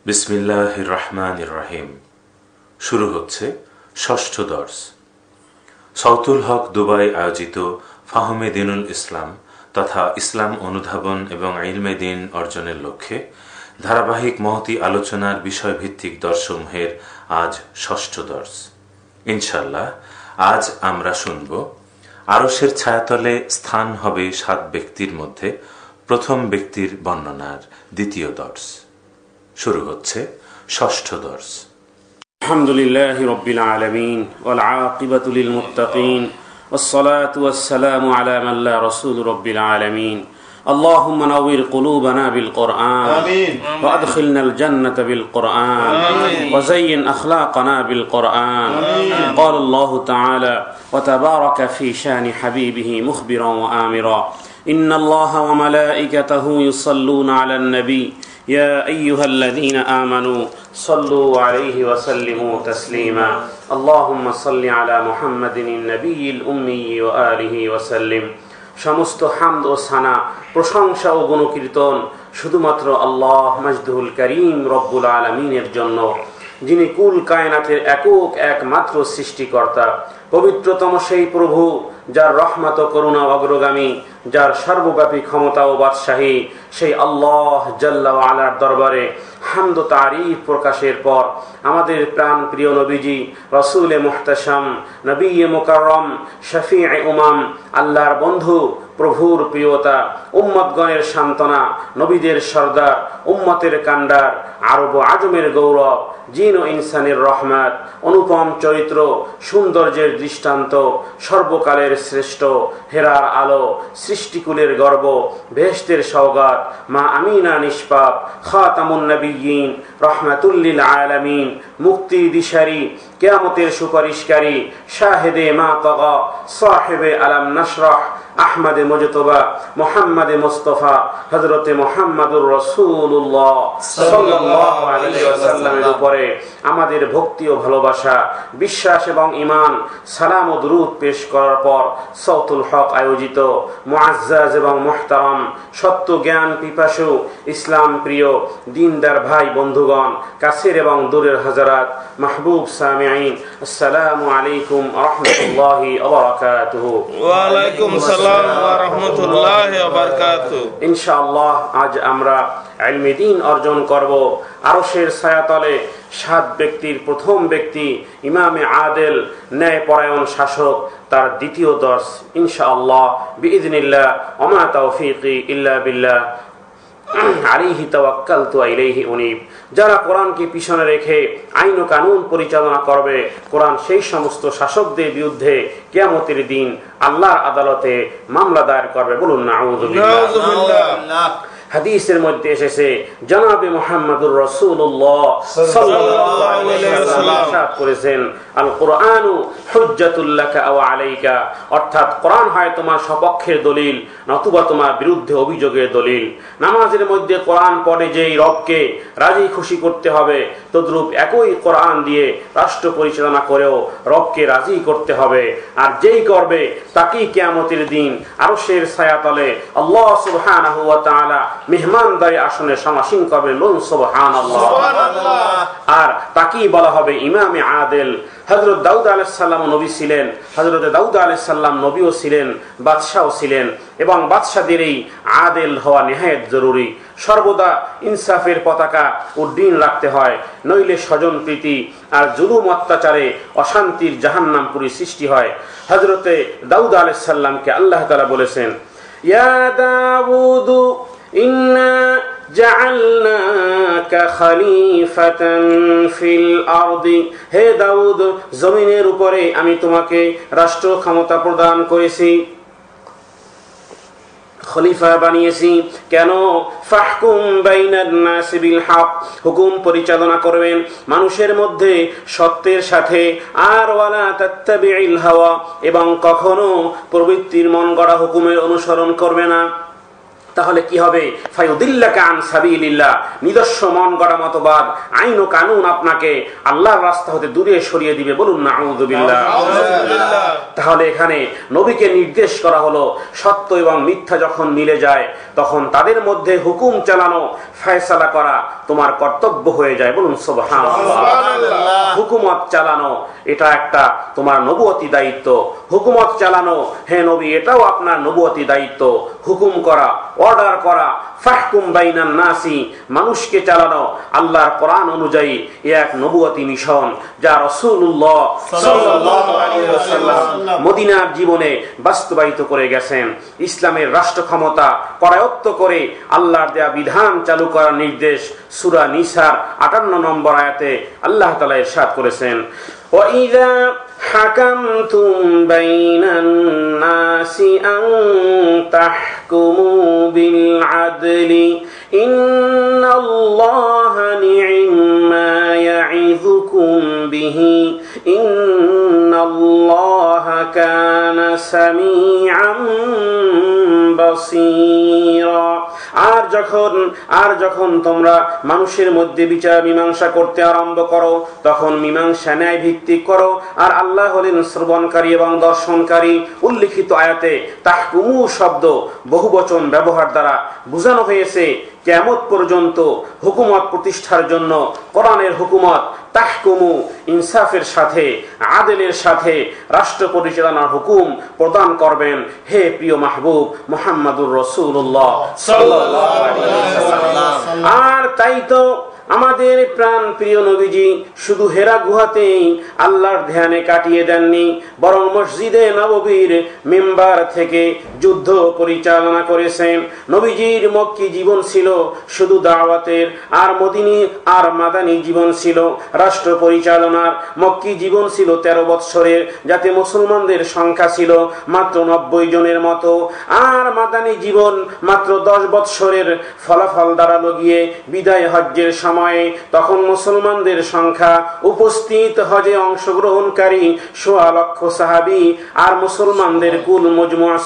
বিসমিল্লাহির রহমানির রহিম। শুরু হচ্ছে ষষ্ঠ দর্স। সৌতুল হক দুবাই আয়োজিত ফাহমে দিনুল ইসলাম তথা ইসলাম অনুধাবন এবং ইলমে দিন অর্জনের লক্ষ্যে ধারাবাহিক মহতি আলোচনার বিষয়ভিত্তিক দর্শসমূহের আজ ষষ্ঠ দর্স। ইনশাল্লাহ আজ আমরা শুনব আরশের ছায়াতলে স্থান হবে 7 ব্যক্তির মধ্যে প্রথম ব্যক্তির বর্ণনার দ্বিতীয় দর্স। শুরু হচ্ছে ষষ্ঠ দর্স। আলহামদুলিল্লাহি রাব্বিল আলামিন ওয়াল আকিবাতু লিল মুত্তাকিন ওয়াসসালাতু ওয়াসসালামু আলা মান লা রাসূল রাব্বিল আলামিন। اللهم نور قلوبنا بالقرآن آمين وأدخلنا الجنة بالقرآن آمين وزين أخلاقنا بالقرآن آمين. قال الله تعالى وتبارك في شان حبيبه مخبرا وآمرا إن الله وملائكته يصلون على النبي يا أيها الذين آمنوا صلوا عليه وسلموا تسليما اللهم صل على محمد النبي الأمي وآله وسلم। সমস্ত হামদ ও সানা, প্রশংসা ও গুণকীর্তন শুধুমাত্র আল্লাহ মাজদুল করিম রব্বুল আলামিনের জন্য, যিনি কুল কায়নাতের একমাত্র সৃষ্টিকর্তা। পবিত্রতম সেই প্রভু, যার রহমত ও করুণা অগ্রগামী, যার সর্বব্যাপী ক্ষমতা ও বাদশাহী, সেই আল্লাহ জাল্লা ওয়া আলার দরবারে হামদ ও তারিফ প্রকাশের পর আমাদের প্রাণ প্রিয় নবীজি রাসূলে মুহতাশাম, নবীয়ে মুকাররম, শফিয়ে উমাম, আল্লাহর বন্ধু, প্রভুর প্রিয়তা, উম্মতগণের সান্ত্বনা, নবীদের সর্দার, উম্মতের কান্ডার, আরব ও আজমের গৌরব, জিন ও ইনসানের রহমত, অনুপম চরিত্র, সৌন্দর্যের দৃষ্টান্ত, সর্বকালের শ্রেষ্ঠ, হেরার আলো, সৃষ্টিকুলের গর্ব, বেহেশতের সওগাত, মা আমিনা নিষ্পাপ, খাতামুন নবিয়্যিন, রহমাতুল লিল আলামিন, মুক্তি দিশারি, কিয়ামতের সুপারিশকারী, শাহেদে মা তাগা, সাহেবে আলাম নাশরাহ, আহমদে মুজতবা, মুহাম্মদে মুস্তাফা, হযরতে মুহাম্মদুর রাসূলুল্লাহ সাল্লাল্লাহু আলাইহি ওয়াসাল্লামের উপরে আমাদের ভক্তি ও ভালোবাসা, বিশ্বাস এবং ঈমান, সালাম ও দুরূদ পেশ করার পর সৌতুল হক আয়োজিত মুআজ্জাজ এবং মুহতারাম সত্য জ্ঞান পিপাসু ইসলাম প্রিয় দিনদার ভাই বন্ধুগণ, কাছের এবং দূরের হাজারাত, মাহবুব সামিঈন, আসসালামু আলাইকুম ওয়া রাহমাতুল্লাহি ওয়া বারাকাতুহু। ওয়া আলাইকুম আসসালাম ওয়া রাহমাতুল্লাহি ওয়া বারাকাতুহু। ইনশাআল্লাহ আজ আমরা ইলমে দ্বীন অর্জন করব। আরশের ছায়াতলে 7 ব্যক্তির প্রথম ব্যক্তি ইমামে আদেল, ন্যায়পরায়ণ শাসক, তার দ্বিতীয় দর্স ইনশাআল্লাহ বিইذنিল্লাহ। ওয়া মা তাওফীকি ইল্লা বিল্লাহ, আলাইহি তাওয়াক্কালতু ওয়া ইলাইহি উনীব। যারা কোরআনকে পিছনে রেখে আইন ও কানুন পরিচালনা করবে, কোরআন সেই সমস্ত শাসকদের বিরুদ্ধে কিয়ামতের দিন আল্লাহর আদালতে মামলা দায়ের করবে। বলুন নাউযুবিল্লাহ। হাদিসের মধ্যে এসেছে, জনাবে মুহাম্মদুর রাসূলুল্লাহ সাল্লাল্লাহু আলাইহি ওয়াসাল্লাম ইরশাদ করেছেন, আল কুরআনু হুজ্জাতুল লাকা ওয়া আলাইকা, অর্থাৎ কোরআন হয় তোমার সপক্ষের দলিল নতুবা তোমার বিরুদ্ধে অভিযোগের দলিল। নামাজের মধ্যে কোরআন পড়ে যেই রবকে রাজি খুশি করতে হবে, তদ্রূপ একই কোরআন দিয়ে রাষ্ট্র পরিচালনা করেও রবকে রাজি করতে হবে। আর যেই করবে তাকেই কিয়ামতের দিন আরশের ছায়াতলে আল্লাহ সুবহানাহু ওয়া তাআলা মেহমানদারি আসনে সমাসীন করবেন। বলুন সুবহানাল্লাহ। আর তাকেই বলা হবে ইমামে আদেল। হযরত দাউদ আলাইহিস সালাম নবী ছিলেন, হযরত দাউদ আলাইহিস সালাম নবীও ছিলেন, বাদশাও ছিলেন, এবং বাদশাদের এই আদেল হওয়া নেহায়েত জরুরি। সর্বদা ইনসাফের পতাকা উড্ডীন রাখতে হয়, নইলে স্বজন প্রীতি আর জুলুম অত্যাচারে অশান্তির জাহান্নামপুরী সৃষ্টি হয়। হযরতে দাউদ আলাইহিস সালামকে আল্লাহ তাআলা বলেছেন, ইয়া দাউদু ইন্না জাআলনাকা খলিফাতান ফিল আরদি, হে দাউদ, জমিনের উপরে আমি তোমাকে রাষ্ট্র ক্ষমতা প্রদান করেছি, খলিফা বানিয়েছি। কেন? ফাহকুম বাইনান নাস বিল হক, হুকুম পরিচালনা করবেন মানুষের মধ্যে সত্যের সাথে। আর ওয়ালা তাত্তাবিউল হাওয়া, এবং কখনো প্রবৃত্তির মন গড়া হুকুমের অনুসরণ করবে না। তাহলে কি হবে? ফায়ুদিল্লাকা আন সাবিলিল্লাহ, নিজস্ব মন গড়া মতবাদ, আইন ও কানুন আপনাকে আল্লাহর রাস্তা হতে দূরে সরিয়ে দিবে। বলুন নাউযু বিল্লাহ। তাহলে এখানে নবীকে নির্দেশ করা হলো সত্য এবং মিথ্যা যখন মিলে যায় তখন তাদের মধ্যে হুকুম চালানো, ফয়সালা করা তোমার কর্তব্য হয়ে যায়। বলুন সুবহানাল্লাহ। হুকুমত চালানো এটা একটা তোমার নবুয়তি দায়িত্ব। হুকুমত চালানো, হে নবী, এটাও আপনার নবুয়তি দায়িত্ব। হুকুম করা, অর্ডার করা, ফাহকুম বাইনান নাসি, মানুষকে চালানো আল্লাহর কোরআন অনুযায়ী, এক নবুয়তি মিশন যা রাসূলুল্লাহ সাল্লাল্লাহু আলাইহি ওয়াসাল্লাম মদিনার জীবনে বাস্তবায়িত করে গেছেন। ইসলামের রাষ্ট্র ক্ষমতা করায়ত্ত করে আল্লাহর দেয়া বিধান চালু করার নির্দেশ সূরা নিসার 58 নম্বর আয়াতে আল্লাহ তাআলা ইরশাদ করেছেন, وَإِذَا حَكَمْتُمْ بَيْنَ النَّاسِ أَن تَحْكُمُوا بِالْعَدْلِ إِنَّ اللَّهَ نِعِمَّا يَعِظُكُمْ بِهِ إِنَّ اللَّهَ كَانَ سَمِيعًا بَصِيرًا। আর যখন তোমরা মানুষের মধ্যে বিচার মীমাংসা করতে আরম্ভ করো তখন মীমাংসা ন্যায় ভিত্তিক করো। আর আল্লাহ হলেন শ্রবণকারী এবং দর্শনকারী। উল্লিখিত আয়াতে তাহকুমু শব্দ বহুবচন ব্যবহার দ্বারা বোঝানো হয়েছে কিয়ামত পর্যন্ত হুকুমত প্রতিষ্ঠার জন্য কোরআনের হুকুমত তাহকুমু, ইনসাফের সাথে, আদলের সাথে রাষ্ট্র পরিচালনার হুকুম প্রদান করবেন হে প্রিয় মাহবুব মুহাম্মাদুর রাসূলুল্লাহ সাল্লাল্লাহু আলাইহি ওয়াসাল্লাম। আর তাই তো আমাদের প্রাণ প্রিয় নবীজি শুধু হেরা গুহাতেই আল্লাহর ধ্যানে কাটিয়ে দেননি, বরং মসজিদে নববীর মিম্বার থেকে যুদ্ধ পরিচালনা করেছেন। নবীজির মক্কি জীবন ছিল শুধু দাওয়াতের, আর মদিনী আর মাদানী জীবন ছিল রাষ্ট্র পরিচালনার। মক্কি জীবন ছিল 13 বৎসরের, যাতে মুসলমানদের সংখ্যা ছিল মাত্র 90 জনের মতো, আর মাদানী জীবন মাত্র 10 বৎসরের। ফলাফল দাঁড়ালো গিয়ে বিদায় হজ্জের সময়ে তখন মুসলমানদের সংখ্যা, উপস্থিত হজে অংশগ্রহণকারী 1.25 লক্ষ সাহাবী, আর মুসলমানদের কুল মজমুআ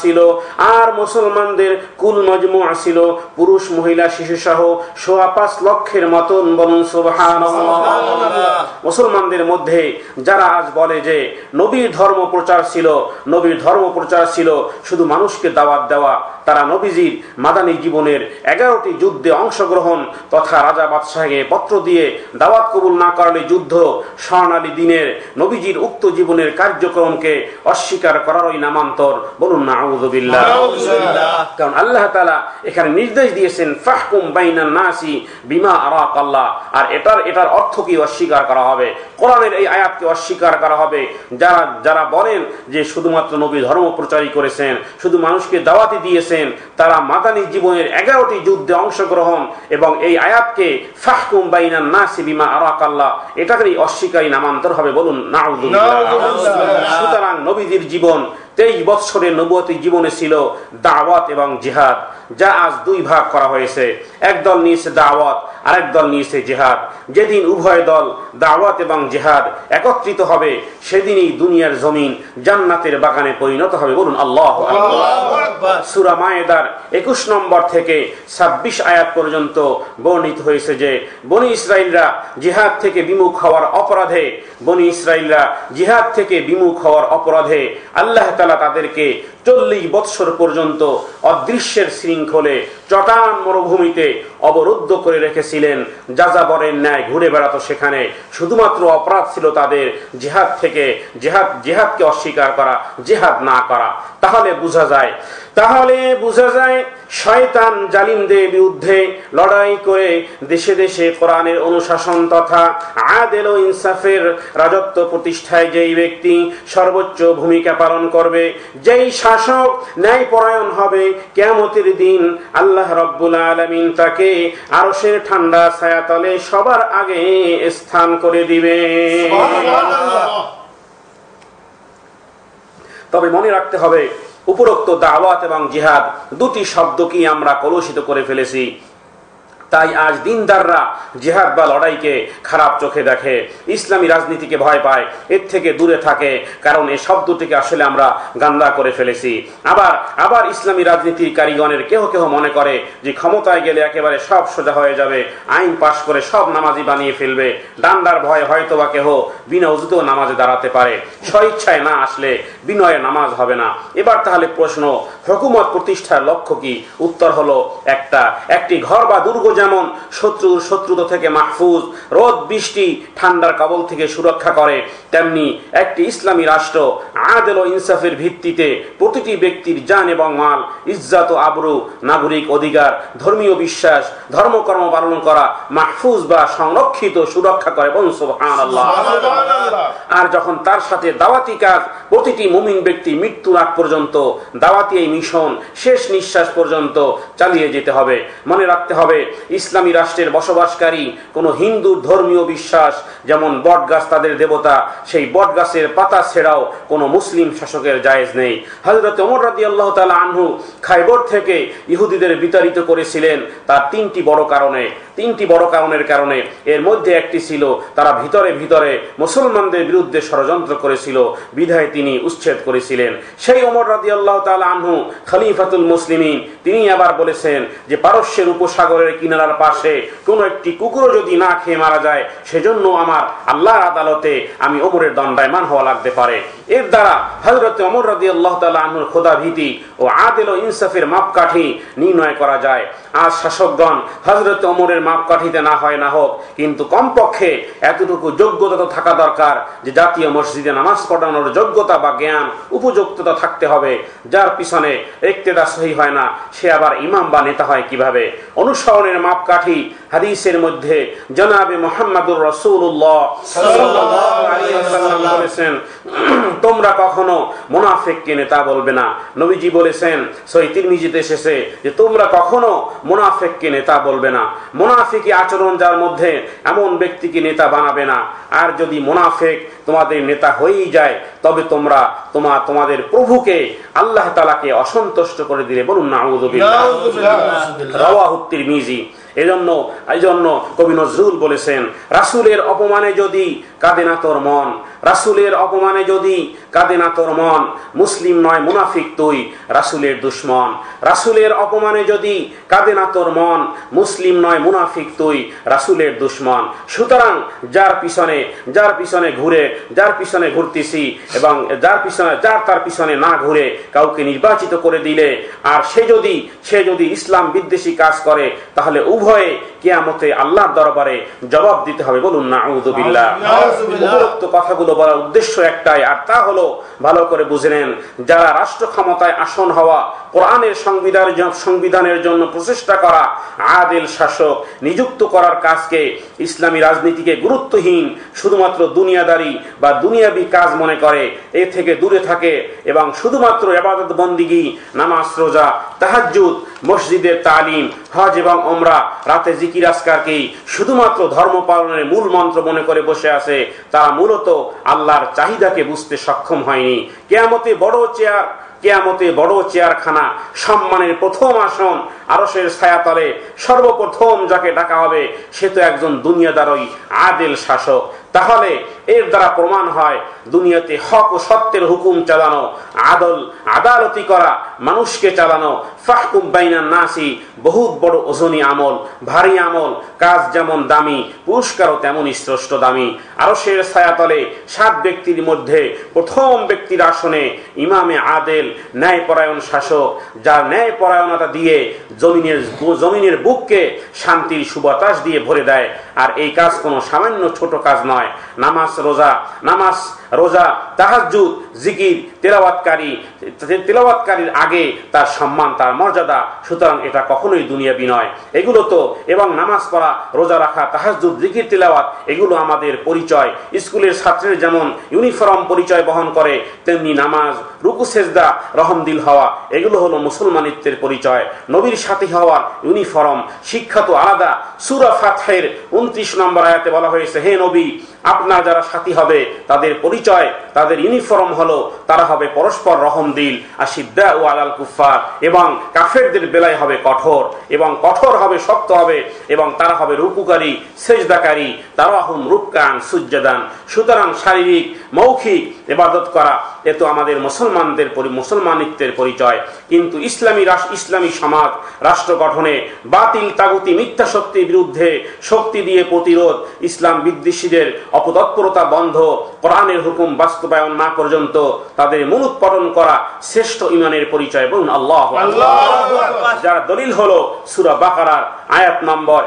ছিল পুরুষ মহিলা শিশু সহ 5.25 লক্ষের মতন। বলুন সুবহানাল্লাহ। মুসলমানদের মধ্যে যারা আজ বলে যে নবীর ধর্ম প্রচার ছিল শুধু মানুষকে দাওয়াত দেওয়া, তারা নবীজির মাদানী জীবনের 11টি যুদ্ধে অংশগ্রহণ তথা রাজা বাদশাহকে পত্র দিয়ে দাওয়াত কবুল না করলে যুদ্ধ, স্বর্ণালী দিনের নবীজির উক্ত জীবনের কার্যক্রমকে অস্বীকার করারই নামান্তর। বলুন নাউযু বিল্লাহ। কারণ আল্লাহ তাআলা এখানে নির্দেশ দিয়েছেন ফাহকুম বাইনান নাসি বিমা আরাকাল্লাহ। আর এটার অর্থ কি অস্বীকার করা হবে? কোরআনের এই আয়াতকে অস্বীকার করা হবে। যারা বলেন যে শুধুমাত্র নবী ধর্ম প্রচারই করেছেন, শুধু মানুষকে দাওয়াতি দিয়েছেন, তারা মাদানী জীবনের 11টি যুদ্ধে অংশগ্রহণ এবং এই আয়াতকে ফাহকুম বাইনান নাসি বিমা আরাকাল্লাহ এটাকেই অস্বীকারী নামান্তর হবে। বলুন নাউযু বিল্লাহ। সুতরাং নবীজির জীবন 23 বৎসরের নবুয়তি জীবনে ছিল দাওয়াত এবং জিহাদ, যা আজ 2 ভাগ করা হয়েছে। এক দল নিয়েছে দাওয়াত, আরেক দল নিয়েছে জিহাদ। যেদিন উভয় দল দাওয়াত এবং জিহাদ একত্রিত হবে সেদিনই দুনিয়ার জমিন জান্নাতের বাগানে পরিণত হবে। বলুন আল্লাহু আকবার। সূরা মায়েদার 21 নম্বর থেকে 26 আয়াত পর্যন্ত বর্ণিত হয়েছে যে বনী ইসরাইলরা জিহাদ থেকে বিমুখ হওয়ার অপরাধে আল্লাহ তাআলা তাদেরকে 40 বৎসর পর্যন্ত অদৃশ্যের শৃঙ্খলে চটান মরুভূমিতে অবরুদ্ধ করে রেখেছিলেন। যাযাবরের ন্যায় ঘুরে বেড়াতো সেখানে। শুধুমাত্র অপরাধ ছিল তাদের জিহাদকে অস্বীকার করা, জিহাদ না করা। তাহলে বোঝা যায় শয়তান জালিমদের বিরুদ্ধে লড়াই করে দেশে দেশে কোরআনের অনুশাসন তথা আদল ও ইনসাফের রাজত্ব প্রতিষ্ঠায় যেই ব্যক্তি সর্বোচ্চ ভূমিকা পালন করবে, যেই শাসক ন্যায়পরায়ণ হবে, কিয়ামতের দিন আল্লাহ রাব্বুল আলামিন তাকে আরশের ঠান্ডা ছায়াতলে সবার আগে স্থান করে দিবে। তবে মনে রাখতে হবে, উপরোক্ত দাওয়াত এবং জিহাদ 2টি শব্দকেই আমরা কলুষিত করে ফেলেছি। তাই আজ দিনদাররা জিহাদ বা লড়াইকে খারাপ চোখে দেখে, ইসলামী রাজনীতিকে ভয় পায়, এর থেকে দূরে থাকে, কারণ এই শব্দটিকে আসলে আমরা গান্দা করে ফেলেছি। আবার ইসলামী রাজনীতির কারিগণের কেহ কেহ মনে করে যে ক্ষমতায় গেলে একেবারে সব সোজা হয়ে যাবে, আইন পাশ করে সব নামাজি বানিয়ে ফেলবে, ডান্ডার ভয় হয়তো বা কেহ বিনা উজুতেও নামাজে দাঁড়াতে পারে, স্বইচ্ছায় না আসলে বিনয়ে নামাজ হবে না। এবার তাহলে প্রশ্ন, হুকুমত প্রতিষ্ঠার লক্ষ্য কি? উত্তর হলো একটি ঘর বা দুর্গ যেমন শত্রুতা থেকে মাহফুজ, রোদ বৃষ্টি ঠান্ডার কবল থেকে সুরক্ষা করে, তেমনি একটি ইসলামী রাষ্ট্র আদল ও ইনসাফের ভিত্তিতে প্রতিটি ব্যক্তির জান এবং মাল, ইজ্জত ও আবরু, নাগরিক অধিকার, ধর্মীয় বিশ্বাস, ধর্মকর্ম পালন করা মাহফুজ বা সংরক্ষিত সুরক্ষা করে। বলুন সুবহানাল্লাহ। আর যখন তার সাথে দাওয়াতি কাজ প্রতিটি মুমিন ব্যক্তি মৃত্যুর আগ পর্যন্ত দাওয়াতি এই মিশন শেষ নিঃশ্বাস পর্যন্ত চালিয়ে যেতে হবে। মনে রাখতে হবে, ইসলামী রাষ্ট্রের বসবাসকারী কোন হিন্দুর ধর্মীয় বিশ্বাস যেমন বট গাছ তাদের দেবতা, সেই বট গাছের পাতা ছেড়াও কোন মুসলিম শাসকের জায়েজ নেই। হযরত ওমর রাদিয়াল্লাহু তাআলা আনহু খায়বর থেকে ইহুদিদের বিতাড়িত করেছিলেন তার তিনটি বড় কারণের কারণে। এর মধ্যে একটি ছিল তারা ভিতরে ভিতরে মুসলমানদের বিরুদ্ধে ষড়যন্ত্র করেছিল, বিধায় তিনি উচ্ছেদ করেছিলেন। সেই ওমর রাদিয়াল্লাহু তাআলা আনহু খলিফাতুল মুসলিমিন, তিনি আবার বলেছেন যে পারস্যের উপসাগরের কিনারার পাশে কোন একটি কুকুর যদি না খেয়ে মারা যায়, সেজন্য আমার আল্লাহর আদালতে আমি ওমরের দণ্ডায়মান হওয়া লাগতে পারে। এর দ্বারা হযরত ওমর রাদিয়াল্লাহু তাআলা আনহুর খোদাভীতি ও আদল ও ইনসাফের মাপকাঠি নির্ণয় করা যায়। আজ শাসকগণ হযরত ওমরের মাপকাঠিতে না হয় না হোক, কিন্তু কমপক্ষে এতটুকু যোগ্যতা তো থাকা দরকার যে জাতীয় মসজিদে নামাজ পড়ানোর যোগ্যতা বা জ্ঞান উপযুক্ততা থাকতে হবে। যার পিছনে ইক্তেদা সহি হয় না, সে আবার ইমাম বা নেতা হয় কিভাবে? অনুসরণের মাপকাঠি হাদিসের মধ্যে জনাবে মুহাম্মদুর রাসূলুল্লাহ সাল্লাল্লাহু আলাইহি ওয়াসাল্লাম বলেছেন, তোমরা কখনো মুনাফিককে নেতা বলবে না। নবীজি বলেছেন, সহিহ তিরমিজিতে এসেছে যে তোমরা কখনো মুনাফিককে নেতা বলবে না। মুনাফিকি আচরণ যার মধ্যে, এমন ব্যক্তিকে নেতা বানাবে না। আর যদি মুনাফিক তোমাদের নেতা হয়েই যায়, তবে তোমরা তোমাদের প্রভুকে আল্লাহ তাআলাকে অসন্তুষ্ট করে দিলে। বলুন নাউযুবিল্লাহ। রাওয়াহু তিরমিজি। এজন্য কবি নজরুল বলেছেন, রাসূলের অপমানে যদি কাঁদে না তোর মন, রাসূলের অপমানে যদি কাঁদে না তোর মন, মুসলিম নয় মুনাফিক তুই, রাসূলের দুশমন। রাসূলের অপমানে যদি কাঁদে না তোর মন, মুসলিম নয় মুনাফিক তুই, রাসূলের দুশমন। সুতরাং যার পিছনে ঘুরতেছি এবং তার পিছনে না ঘুরে কাউকে নির্বাচিত করে দিলে, আর সে যদি ইসলাম বিদ্বেষী কাজ করে, তাহলে উভয়ে কিয়ামতে আল্লাহর দরবারে জবাব দিতে হবে। বলুন নাউযুবিল্লাহ। উপরোক্ত কথাগুলো বলার উদ্দেশ্য একটাই, আর তা হলো ভালো করে বুঝে নেন, যারা রাষ্ট্র ক্ষমতায় আসন হওয়া, কোরআনের সংবিধানের জন্য প্রচেষ্টা করা, আদেল শাসক নিযুক্ত করার কাজকে, ইসলামী রাজনীতিকে গুরুত্বহীন শুধুমাত্র দুনিয়াদারি বা দুনিয়াবি কাজ মনে করে, এ থেকে দূরে থাকে এবং শুধুমাত্র ইবাদত বন্দিগি, নামাজ, রোজা, তাহাজ্জুদ, মসজিদের তালিম, হজ এবং উমরা, রাতে জিকির আজকারকেই শুধুমাত্র ধর্ম পালনের মূল মন্ত্র মনে করে বসে আছে, তারা মূলত আল্লাহর চাহিদাকে বুঝতে সক্ষম হয়নি। কিয়ামতে বড় চেয়ারখানা, সম্মানের প্রথম আসন, আরশের ছায়াতলে সর্বপ্রথম যাকে ডাকা হবে, সে তো একজন দুনিয়াদারই আদেল শাসক। তাহলে এর দ্বারা প্রমাণ হয়, দুনিয়াতে হক ও সত্যের হুকুম চালানো, আদালতি করা, মানুষকে চালানো, ফাহকুম বাইনান নাসি, বহুত বড় ওজনী আমল, ভারী আমল। কাজ যেমন দামি, পুরস্কারও তেমনই শ্রেষ্ঠ দামি। আরশের ছায়াতলে 7 ব্যক্তির মধ্যে প্রথম ব্যক্তির আসনে ইমামে আদেল, ন্যায়পরায়ণ শাসক, যার ন্যায়পরায়ণতা দিয়ে জমিনের বুককে শান্তির সুবাতাস দিয়ে ভরে দেয়। আর এই কাজ কোনো সামান্য ছোট কাজ নয়। নামাজ, রোজা, তাহাজ্জুদ, জিকির, তেলাওয়াতকারীর আগে তার সম্মান, তার মর্যাদা। সুতরাং এটা কখনোই দুনিয়াবি নয়। এগুলো তো, এবং নামাজ পড়া, রোজা রাখা, তাহাজ্জুদ, জিকির, তেলাওয়াত, এগুলো আমাদের পরিচয়। স্কুলের ছাত্রের যেমন ইউনিফর্ম পরিচয় বহন করে, তেমনি নামাজ, রুকু, সেজদা, রহমদিল হওয়া, এগুলো হলো মুসলমানিত্বের পরিচয়। নবীর সাথী হওয়ার ইউনিফর্ম। শিক্ষা তো আলাদা। সূরা ফাতহের 29 নম্বর আয়াতে বলা হয়েছে, হে নবী, আপনার যারা সাথী হবে তাদের পরিচয়, তাদের ইউনিফর্ম হলো তারা হবে পরস্পর রহমদিল আশিদ্দা ও আলাল কুফার, এবং কাফেরদের বেলায় হবে কঠোর, এবং কঠোর হবে, শক্ত হবে, এবং তারা হবে রুকুকারী, সেজদাকারী, তারাহুম রুকআন সুজ্জাদান। সুতরাং শারীরিক মৌখিক ইবাদত করা এ তো আমাদের মুসলমানিত্বের পরিচয়। কিন্তু ইসলামী সমাজ রাষ্ট্র গঠনে বাতিল তাগুতি মিথ্যা শক্তির বিরুদ্ধে শক্তি দিয়ে প্রতিরোধ, ইসলাম বিদ্বেষীদের অপতৎপরতা বন্ধ, কোরআনের হুকুম বাস্তবায়ন না পর্যন্ত তাদের মূলোৎপাটন করা শ্রেষ্ঠ ঈমানের পরিচয়। বলুন আল্লাহু আকবার। যার দলিল হলো সূরা বাকারার আয়াত নম্বর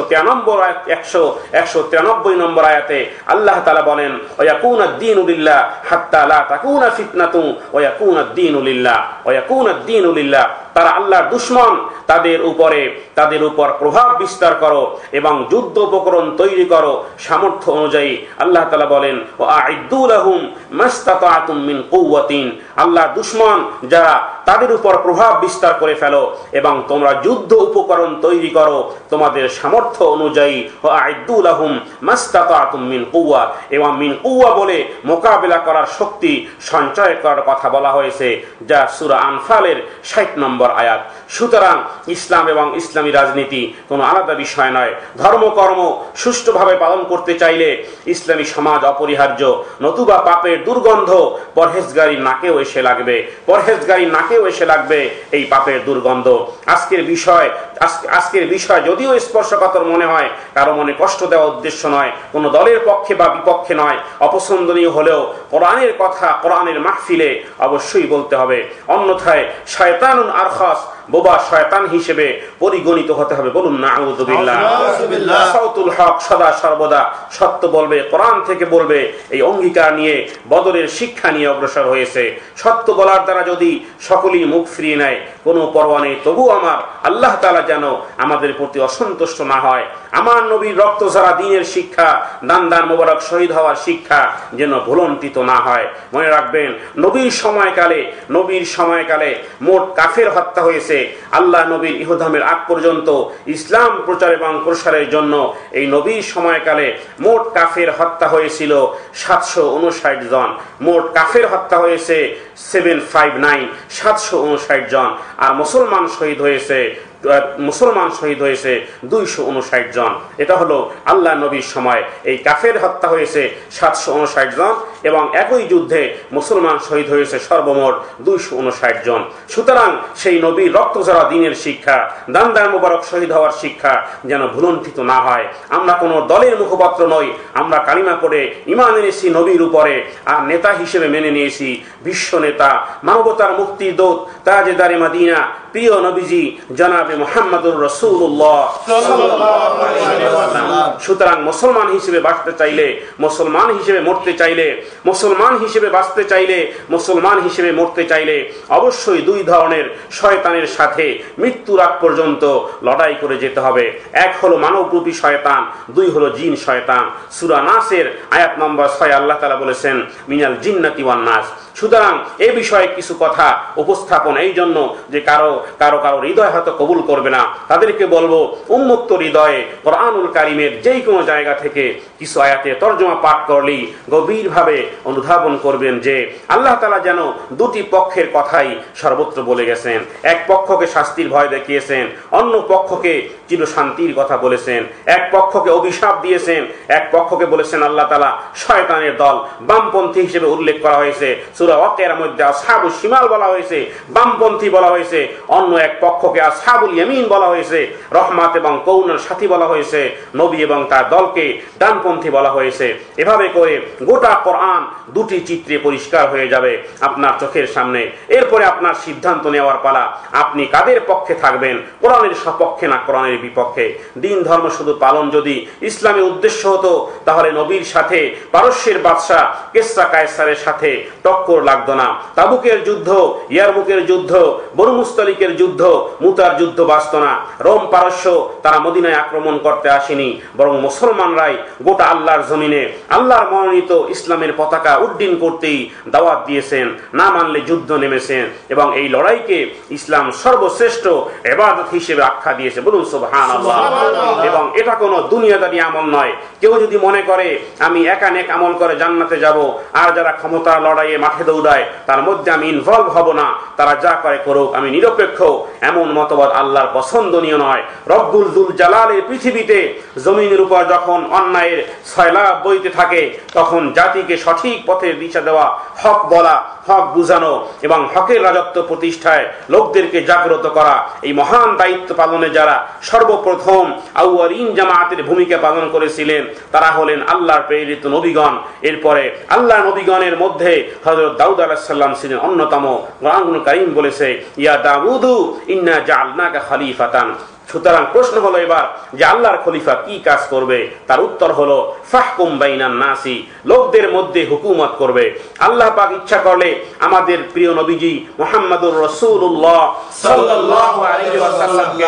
193 নম্বর আয়াতে আল্লাহ তাআলা বলেন, ওয়ায়াকুনাদ-দীনু লিল্লাহ হাত্তা লা তাকুনা ফিতনাতুন ওয়ায়াকুনাদ-দীনু লিল্লাহ। তারা আল্লাহর দুশমন, তাদের উপর প্রভাব বিস্তার করো এবং যুদ্ধ উপকরণ তৈরি করো সামর্থ্য অনুযায়ী। আল্লাহ তাআলা বলেন, ওয়াআইদ্দু লাহুম মাসতাতা'তুম মিন কুওয়াতিন। আল্লাহর দুশমন যারা তাদের উপর প্রভাব বিস্তার করে ফেলো এবং তোমরা যুদ্ধ উপকরণ তৈরি করো তোমাদের সামর্থ্য অনুযায়ী। ওয়াআইদ্দু লাহুম মাসতাতা'তুম মিন কুওয়া, এবং মিন কুওয়া বলে মোকাবেলা করার শক্তি সঞ্চয় করার কথা বলা হয়েছে, যা সূরা আনফালের 60 নম্বর আয়াত। সুতরাং ইসলাম এবং ইসলামী রাজনীতি কোনো আলাদা বিষয় নয়। ধর্মকর্ম সুষ্ঠুভাবে পালন করতে চাইলে ইসলামী সমাজ অপরিহার্য, নতুবা পাপের দুর্গন্ধ পরহেজগারী নাকেও এসে লাগবে এই পাপের দুর্গন্ধ। আজকের বিষয় যদিও স্পর্শকাতর মনে হয়, কারো মনে কষ্ট দেওয়া উদ্দেশ্য নয়, কোনো দলের পক্ষে বা বিপক্ষে নয়, অপছন্দনীয় হলেও কোরআনের কথা কোরআনের মাহফিলে অবশ্যই বলতে হবে, অন্যথায় শয়তানুন আরখাস, বোবা শয়তান হিসেবে পরিগণিত হতে হবে। বলুন নাউযুবিল্লাহ। সাউতুল হক সদা সর্বদা সত্য বলবে, কোরআন থেকে বলবে, এই অঙ্গীকার নিয়ে বদরের শিক্ষা নিয়ে অগ্রসর হয়েছে। সত্য বলার দ্বারা যদি সকলেই মুখ ফিরিয়ে নেয় কোনো পরোয়া নেই, তবু আমার আল্লাহ তাআলা যেন আমাদের প্রতি অসন্তুষ্ট না হয়। আমার নবীর রক্ত ঝরা দ্বীনের শিক্ষা, দান মোবারক শহীদ হওয়ার শিক্ষা যেন ভুলন্টিত না হয়। মনে রাখবেন, নবীর সময়কালে মোট কাফের হত্যা হয়েছে। আল্লাহ নবীর ইহধামের আগ পর্যন্ত ইসলাম প্রচার এবং প্রসারের জন্য এই নবীর সময়কালে মোট কাফের হত্যা হয়েছিল 759 জন। মোট কাফের হত্যা হয়েছে 759 জন, আর মুসলমান শহীদ হয়েছে 259 জন। এটা হলো আল্লাহ নবীর সময়। এই কাফের হত্যা হয়েছে 759 জন এবং একই যুদ্ধে মুসলমান শহীদ হয়েছে সর্বমোট 259 জন। সুতরাং সেই নবীর রক্ত ঝরা দ্বীনের শিক্ষা, দান মোবারক শহীদ হওয়ার শিক্ষা যেন ভুলন্ঠিত না হয়। আমরা কোনো দলের মুখপাত্র নই, আমরা কালিমা পড়ে ঈমান এনেছি নবীর উপরে, আর নেতা হিসেবে মেনে নিয়েছি বিশ্ব নেতা, মানবতার মুক্তির দূত, তাজেদারে মদিনা, প্রিয় নবীজি জনাবে মুহাম্মদুর রাসূলুল্লাহ সাল্লাল্লাহু আলাইহি ওয়াসাল্লাম। সুতরাং মুসলমান হিসেবে বাঁচতে চাইলে, মুসলমান হিসেবে মরতে চাইলে, মুসলমান হিসেবে বাঁচতে চাইলে, মুসলমান হিসেবে মরতে চাইলে অবশ্যই দুই ধরনের শয়তানের সাথে মৃত্যুর আগ পর্যন্ত লড়াই করে যেতে হবে। এক হলো মানবরূপী শয়তান, দুই হলো জিন শয়তান। সূরা নাসের আয়াত নম্বর 6 আল্লাহ তাআলা বলেছেন, মিনাল জিন্নাতি ওয়ান নাস। সুতরাং এই বিষয়ে কিছু কথা উপস্থাপন এই জন্য যে কারো হৃদয় হয়তো কবুল করবে না, তাদেরকে বলবো উন্মুক্ত হৃদয়ে কোরআনুল কারীমের যেই কোনো জায়গা থেকে কিছু আয়াতের তরজমা পাঠ করলেই গভীরভাবে অনুধাবন করবেন যে আল্লাহ তাআলা যেন দুটি পক্ষের কথাই সর্বত্র বলে গেছেন। এক পক্ষকে শাস্তির ভয় দেখিয়েছেন, অন্য পক্ষকে চিরশান্তির কথা বলেছেন। এক পক্ষকে অভিশাপ দিয়েছেন, এক পক্ষকে বলেছেন আল্লাহ তাআলা শয়তানের দল, বামপন্থী হিসেবে উল্লেখ করা হয়েছে। সূরা ওয়াকিয়ার মধ্যে আসহাবুশ শিমাল বলা হয়েছে, বামপন্থী বলা হয়েছে। অন্য এক পক্ষকে আসহাবুল ইয়ামিন বলা হয়েছে, রহমত এবং করুণার সাথী বলা হয়েছে। নবী এবং তার দলকে ডানপন্থী বলা হয়েছে। এভাবে করে গোটা কোরআন দুটি চিত্রে পরিষ্কার হয়ে যাবে আপনার চোখের সামনে। এরপরে আপনার সিদ্ধান্ত নেওয়ার পালা, আপনি কাদের পক্ষে থাকবেন, কোরআনের সপক্ষে না কোরআনের বিপক্ষে। দিন ধর্ম শুধু পালন যদি ইসলামের উদ্দেশ্য হতো, তাহলে নবীর সাথে পারস্যের বাদশা কিসরা কায়সারের সাথে টক্কর লাগতো না। তাবুকের যুদ্ধ, ইয়ারমুকের যুদ্ধ, বনু মুস্তালিকের যুদ্ধ, মুতার যুদ্ধ বাঁচত না। রোম পারস্য তারা মদিনায় আক্রমণ করতে আসেনি, বরং মুসলমানরাই গোটা আল্লাহর জমিনে আল্লাহর মনোনীত ইসলামের পতাকা উড্ডীন করতেই দাওয়াত দিয়েছেন, না মানলে যুদ্ধ নেমেছেন এবং এই লড়াইকে ইসলাম সর্বশ্রেষ্ঠ ইবাদত হিসেবে আখ্যা দিয়েছে। বলুন সুবহানাল্লাহ। এবং এটা কোনো দুনিয়াদারি আমল নয়। কেউ যদি মনে করে আমি একা নেক আমল করে জান্নাতে যাব, আর যারা ক্ষমতা লড়াইয়ে মাঠে দৌড়ায় তার মধ্যে আমি ইনভলভ হব না, তারা যা করে করুক, আমি নিরপেক্ষ, এমন মতবাদ আল্লাহর পছন্দনীয় নয়। রব্বুল যুল জালালের পৃথিবীতে জমিনের উপর যখন অন্যায়ের সয়লাব বইতে থাকে, তখন জাতিকে সঠিক পথের দিশা দেওয়া, হক বলা, হক বুঝানো এবং হকের রাজত্ব প্রতিষ্ঠায় লোকদেরকে জাগ্রত করা, এই মহান দায়িত্ব পালনে যারা সর্বপ্রথম আউয়ালিন জামাতের ভূমিকা পালন করেছিলেন তারা হলেন আল্লাহর প্রেরিত নবীগণ। এরপরে আল্লাহ নবীগণের মধ্যে হযরত দাউদ আলাইহিস সালাম ছিলেন অন্যতম। কোরআনুল কারীম বলেছে, ইয়া দাউদু ইন্না জাআলনাকা খলিফাতান। সুতরাং প্রশ্ন হলো এবার যে আল্লাহর খলিফা কি কাজ করবে? তার উত্তর হলো ফাহকুম বাইনান নাসি, লোকদের মধ্যে হুকুমত করবে। আল্লাহ পাক ইচ্ছা করলে আমাদের প্রিয় নবীজি মুহাম্মদুর রাসূলুল্লাহ সাল্লাল্লাহু আলাইহি ওয়াসাল্লামকে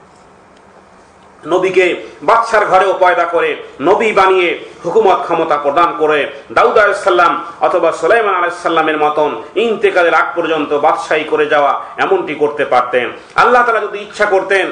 নবীকে বাদশার ঘরেও পয়দা করে নবী বানিয়ে হুকুমত ক্ষমতা প্রদান করে দাউদ আলাইহিস সালাম অথবা সুলাইমান আলাইহিস সালামের মতন ইন্তেকালের আগ পর্যন্ত বাদশাহী করে যাওয়া, এমনটি করতে পারতেন। আল্লাহ তাআলা যদি ইচ্ছা করতেন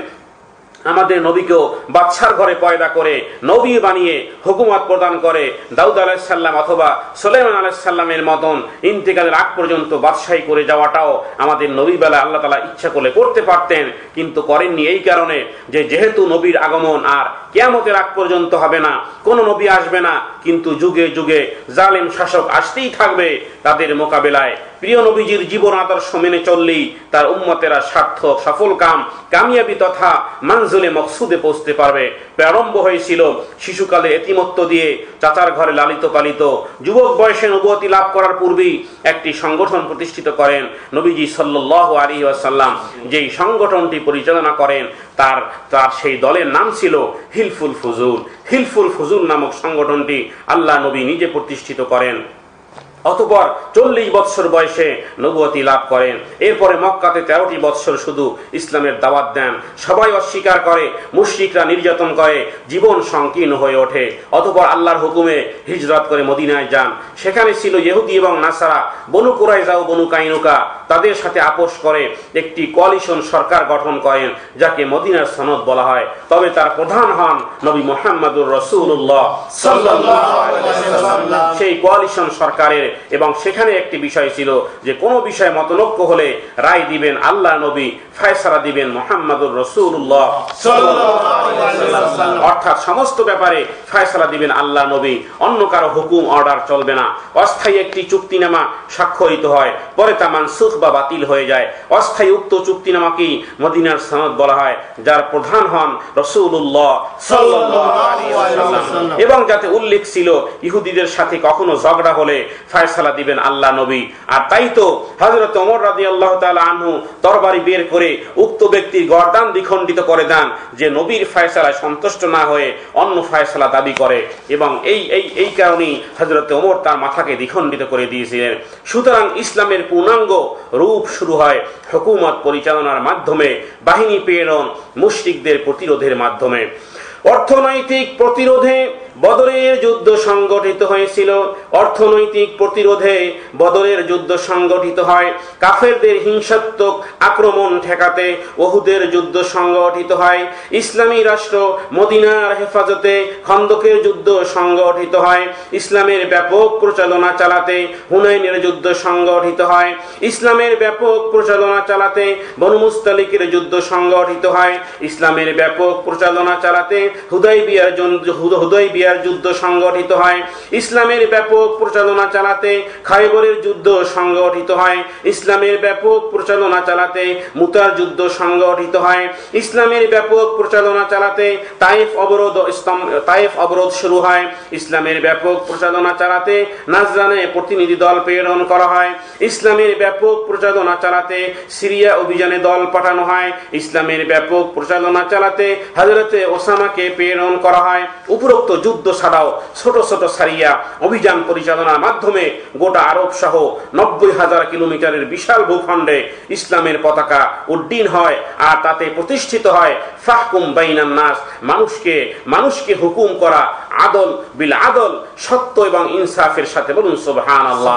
আমাদের নবীকেও বাদশার ঘরে পয়দা করে নবী বানিয়ে হুকুমত প্রদান করে দাউদ আলাইহিস সালাম অথবা সুলাইমান আলাইহিস সালামের মতন ইন্তেকালের আগ পর্যন্ত বাদশাহী করে যাওয়াটাও আমাদের নবী বেলা আল্লাহ তাআলা ইচ্ছা করলে করতে পারতেন, কিন্তু করেননি এই কারণে যে যেহেতু নবীর আগমন আর কিয়ামতের আগ পর্যন্ত হবে না, কোন নবী আসবে না, কিন্তু যুগে যুগে জালেম শাসক আসতেই থাকবে। তাদের মোকাবেলায় প্রিয় নবীজির জীবন আদর্শ মেনে চললেই তার উম্মতেরা সার্থক সফল কামিয়াবি তথা মানজুলে মকসুদে পৌঁছতে পারবে। প্রারম্ভ হয়েছিল শিশুকালে এতিমত্ব দিয়ে চাচার ঘরে লালিত পালিত, যুবক বয়সে নবুয়তি লাভ করার পূর্বেই একটি সংগঠন প্রতিষ্ঠিত করেন নবীজি সাল্লাল্লাহু আলাইহি ওয়াসাল্লাম। যেই সংগঠনটি পরিচালনা করেন তার সেই দলের নাম ছিল হিলফুল ফুজুল। হিলফুল ফুজুল নামক সংগঠনটি আল্লাহ নবী নিজে প্রতিষ্ঠিত করেন। অতঃপর 40 বৎসর বয়সে নবুয়তি লাভ করেন। এরপরে মক্কাতে 13টি বৎসর শুধু ইসলামের দাওয়াত দেন। সবাই অস্বীকার করে, মুশরিকরা নির্যাতন করে, জীবন সংকীর্ণ হয়ে ওঠে। অতঃপর আল্লাহর হুকুমে হিজরত করে মদিনায় যান। সেখানে ছিল ইহুদি এবং নাসারা, বনু কুরাইজা ও বনু কাইনুকা। তাদের সাথে আপোষ করে একটি কোয়ালিশন সরকার গঠন করেন, যাকে মদিনার সনদ বলা হয়। তবে তার প্রধান হন নবী মুহাম্মদুর রাসূলুল্লাহ সাল্লাল্লাহু আলাইহি ওয়াসাল্লাম। সেই কোয়ালিশন সরকারের এবং সেখানে একটি বিষয় ছিল যে কোন বিষয়ে মতনৈক্য হলে রায় দিবেন আল্লাহ নবী, ফয়সালা দিবেন মুহাম্মদুর রাসূলুল্লাহ সাল্লাল্লাহু আলাইহি ওয়াসাল্লাম। অর্থাৎ সমস্ত ব্যাপারে ফয়সালা দিবেন আল্লাহ নবী, অন্য কারো হুকুম অর্ডার চলবে না। অস্থায়ী একটি চুক্তিনামা স্বাক্ষরিত হয়, পরে তা মানসুখ বা বাতিল হয়ে যায়। অস্থায়ী উক্ত চুক্তিনামাকেই মদিনার সনদ বলা হয়, যার প্রধান হন রাসূলুল্লাহ সাল্লাল্লাহু আলাইহি ওয়াসাল্লাম। এবং যাতে উল্লেখ ছিল ইহুদিদের সাথে কখনো ঝগড়া হলে ফয়সালা দিবেন আল্লাহ নবী। আর তাই তো হযরত ওমর রাদিয়াল্লাহু তাআলা আনহু তরবারি বের করে উক্ত ব্যক্তির গর্দান দ্বিখণ্ডিত করে দেন যে নবীর ফয়সালায় সন্তুষ্ট না হয়ে অন্য ফয়সালা দাবি করে, এবং এই কারণেই হযরত ওমর তার মাথাকে দ্বিখণ্ডিত করে দিয়েছিলেন। সুতরাং ইসলামের পূর্ণাঙ্গ রূপ শুরু হয় হুকুমত পরিচালনার মাধ্যমে, বাহিনী প্রেরণ, মুশরিকদের প্রতিরোধের মাধ্যমে। অর্থনৈতিক প্রতিরোধে বদরের যুদ্ধ সংগঠিত হয়েছিল। অর্থনৈতিক প্রতিরোধে বদরের যুদ্ধ সংগঠিত হয়। কাফেরদের হিংসাত্মক আক্রমণ ঠেকাতে উহুদের যুদ্ধ সংগঠিত হয়। ইসলামী রাষ্ট্র মদিনার হেফাজতে খন্দকের যুদ্ধ সংগঠিত হয়। ইসলামের ব্যাপক প্রচারণা চালাতে হুনাইনের যুদ্ধ সংগঠিত হয়। ইসলামের ব্যাপক প্রচারণা চালাতে বনু মুস্তালিকের যুদ্ধ সংগঠিত হয়। ইসলামের ব্যাপক প্রচারণা চালাতে হুদাইবিয়ার যুদ্ধ সংগঠিত হয়। ইসলামের ব্যাপক প্রচারণা চালাতে খায়বরের যুদ্ধ সংগঠিত হয়। ইসলামের ব্যাপক প্রচারণা চালাতে মুতার যুদ্ধ সংগঠিত হয়। ইসলামের ব্যাপক প্রচারণা চালাতে তায়েফ অবরোধ শুরু হয়। ইসলামের ব্যাপক প্রচারণা চালাতে নাজরানে প্রতিনিধি দল প্রেরণ করা হয়। ইসলামের ব্যাপক প্রচারণা চালাতে সিরিয়া অভিযানে দল পাঠানো হয়। ইসলামের ব্যাপক প্রচারণা চালাতে হযরতে ওসামাকে প্রেরণ করা হয়। উপরোক্ত যুদ্ধ ছাড়াও ছোট ছোট সারিয়া অভিযান পরিচালনার মাধ্যমে গোটা আরব সহ 90,000 কিলোমিটারের বিশাল ভূখণ্ডে ইসলামের পতাকা উড্ডীন হয়। আর তাতে প্রতিষ্ঠিত হয় ফাহকুম বাইনান নাস, মানুষকে হুকুম করা, আদল বিল আদল, সত্য এবং ইনসাফের সাথে। বলুন সুবহানাল্লাহ।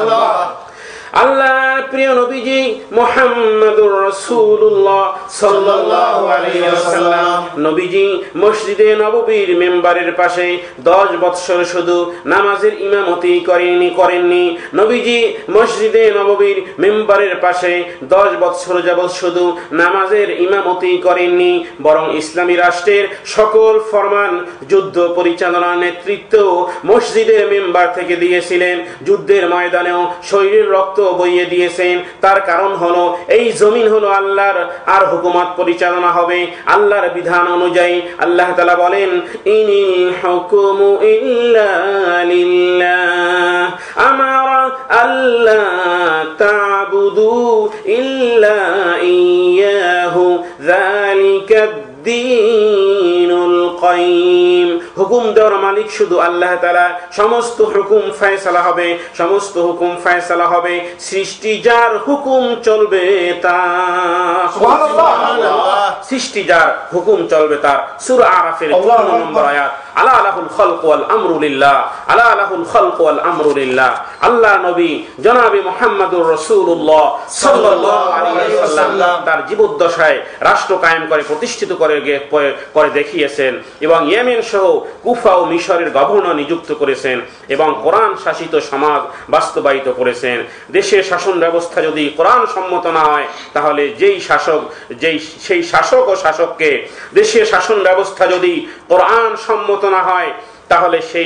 আল্লাহর প্রিয় নবীজি মুহাম্মদুর রাসূলুল্লাহ সাল্লাল্লাহু আলাইহি ওয়াসাল্লাম নবীজি মসজিদে নববীর মিম্বারের পাশে 10 বৎসর শুধু নামাজের ইমামতি করেননি। নবীজি মসজিদে নববীর মিম্বারের পাশে 10 বৎসর যাবত শুধু নামাজের ইমামতি করেননি, বরং ইসলামী রাষ্ট্রের সকল ফরমান, যুদ্ধ পরিচালনার নেতৃত্ব মসজিদের মিম্বার থেকে দিয়েছিলেন। যুদ্ধের ময়দানেও শরীরের রক্ত বইয়ে দিয়েছেন। তার কারণ হলো এই জমিন হলো আল্লাহর, আর হুকুমত পরিচালনা হবে আল্লাহর বিধান অনুযায়ী। আল্লাহ তাআলা বলেন, ইনিল হুকুমু ইল্লা লিল্লাহ আমারা আল্লা তা'বুদু ইল্লা ইয়্যাহু যালিকা দ্বীনুল কাইয়্যিম। হুকুম দেওয়ার মালিক শুধু আল্লাহ তাআলা। সমস্ত হুকুম ফয়সালা হবে, সমস্ত হুকুম ফয়সালা হবে সৃষ্টি যার হুকুম চলবে তার। সুবহানাল্লাহ। সৃষ্টি যার হুকুম চলবে তার। সূরা আরাফের 54 নম্বর আয়াত। আলা লাহুল খালকু ওয়াল আমরু লিল্লাহ, আলা লাহুল খালকু ওয়াল আমরু লিল্লাহ। আল্লাহ নবী জনাবে মুহাম্মদুর রাসূলুল্লাহ সাল্লাল্লাহু আলাইহি ওয়াসাল্লাম তার জীবদ্দশায় রাষ্ট্র কায়েম করে প্রতিষ্ঠিত করে দেখিয়েছেন, এবং ইয়েমেন সহ কুফা ও মিশরের গভর্নর নিযুক্ত করেছেন, এবং কোরআন শাসিত সমাজ বাস্তবায়িত করেছেন। দেশের শাসন ব্যবস্থা যদি কোরআন সম্মত না হয়, তাহলে সেই শাসক ও শাসককে, দেশের শাসন ব্যবস্থা যদি কোরআন সম্মত না হয়, তাহলে সেই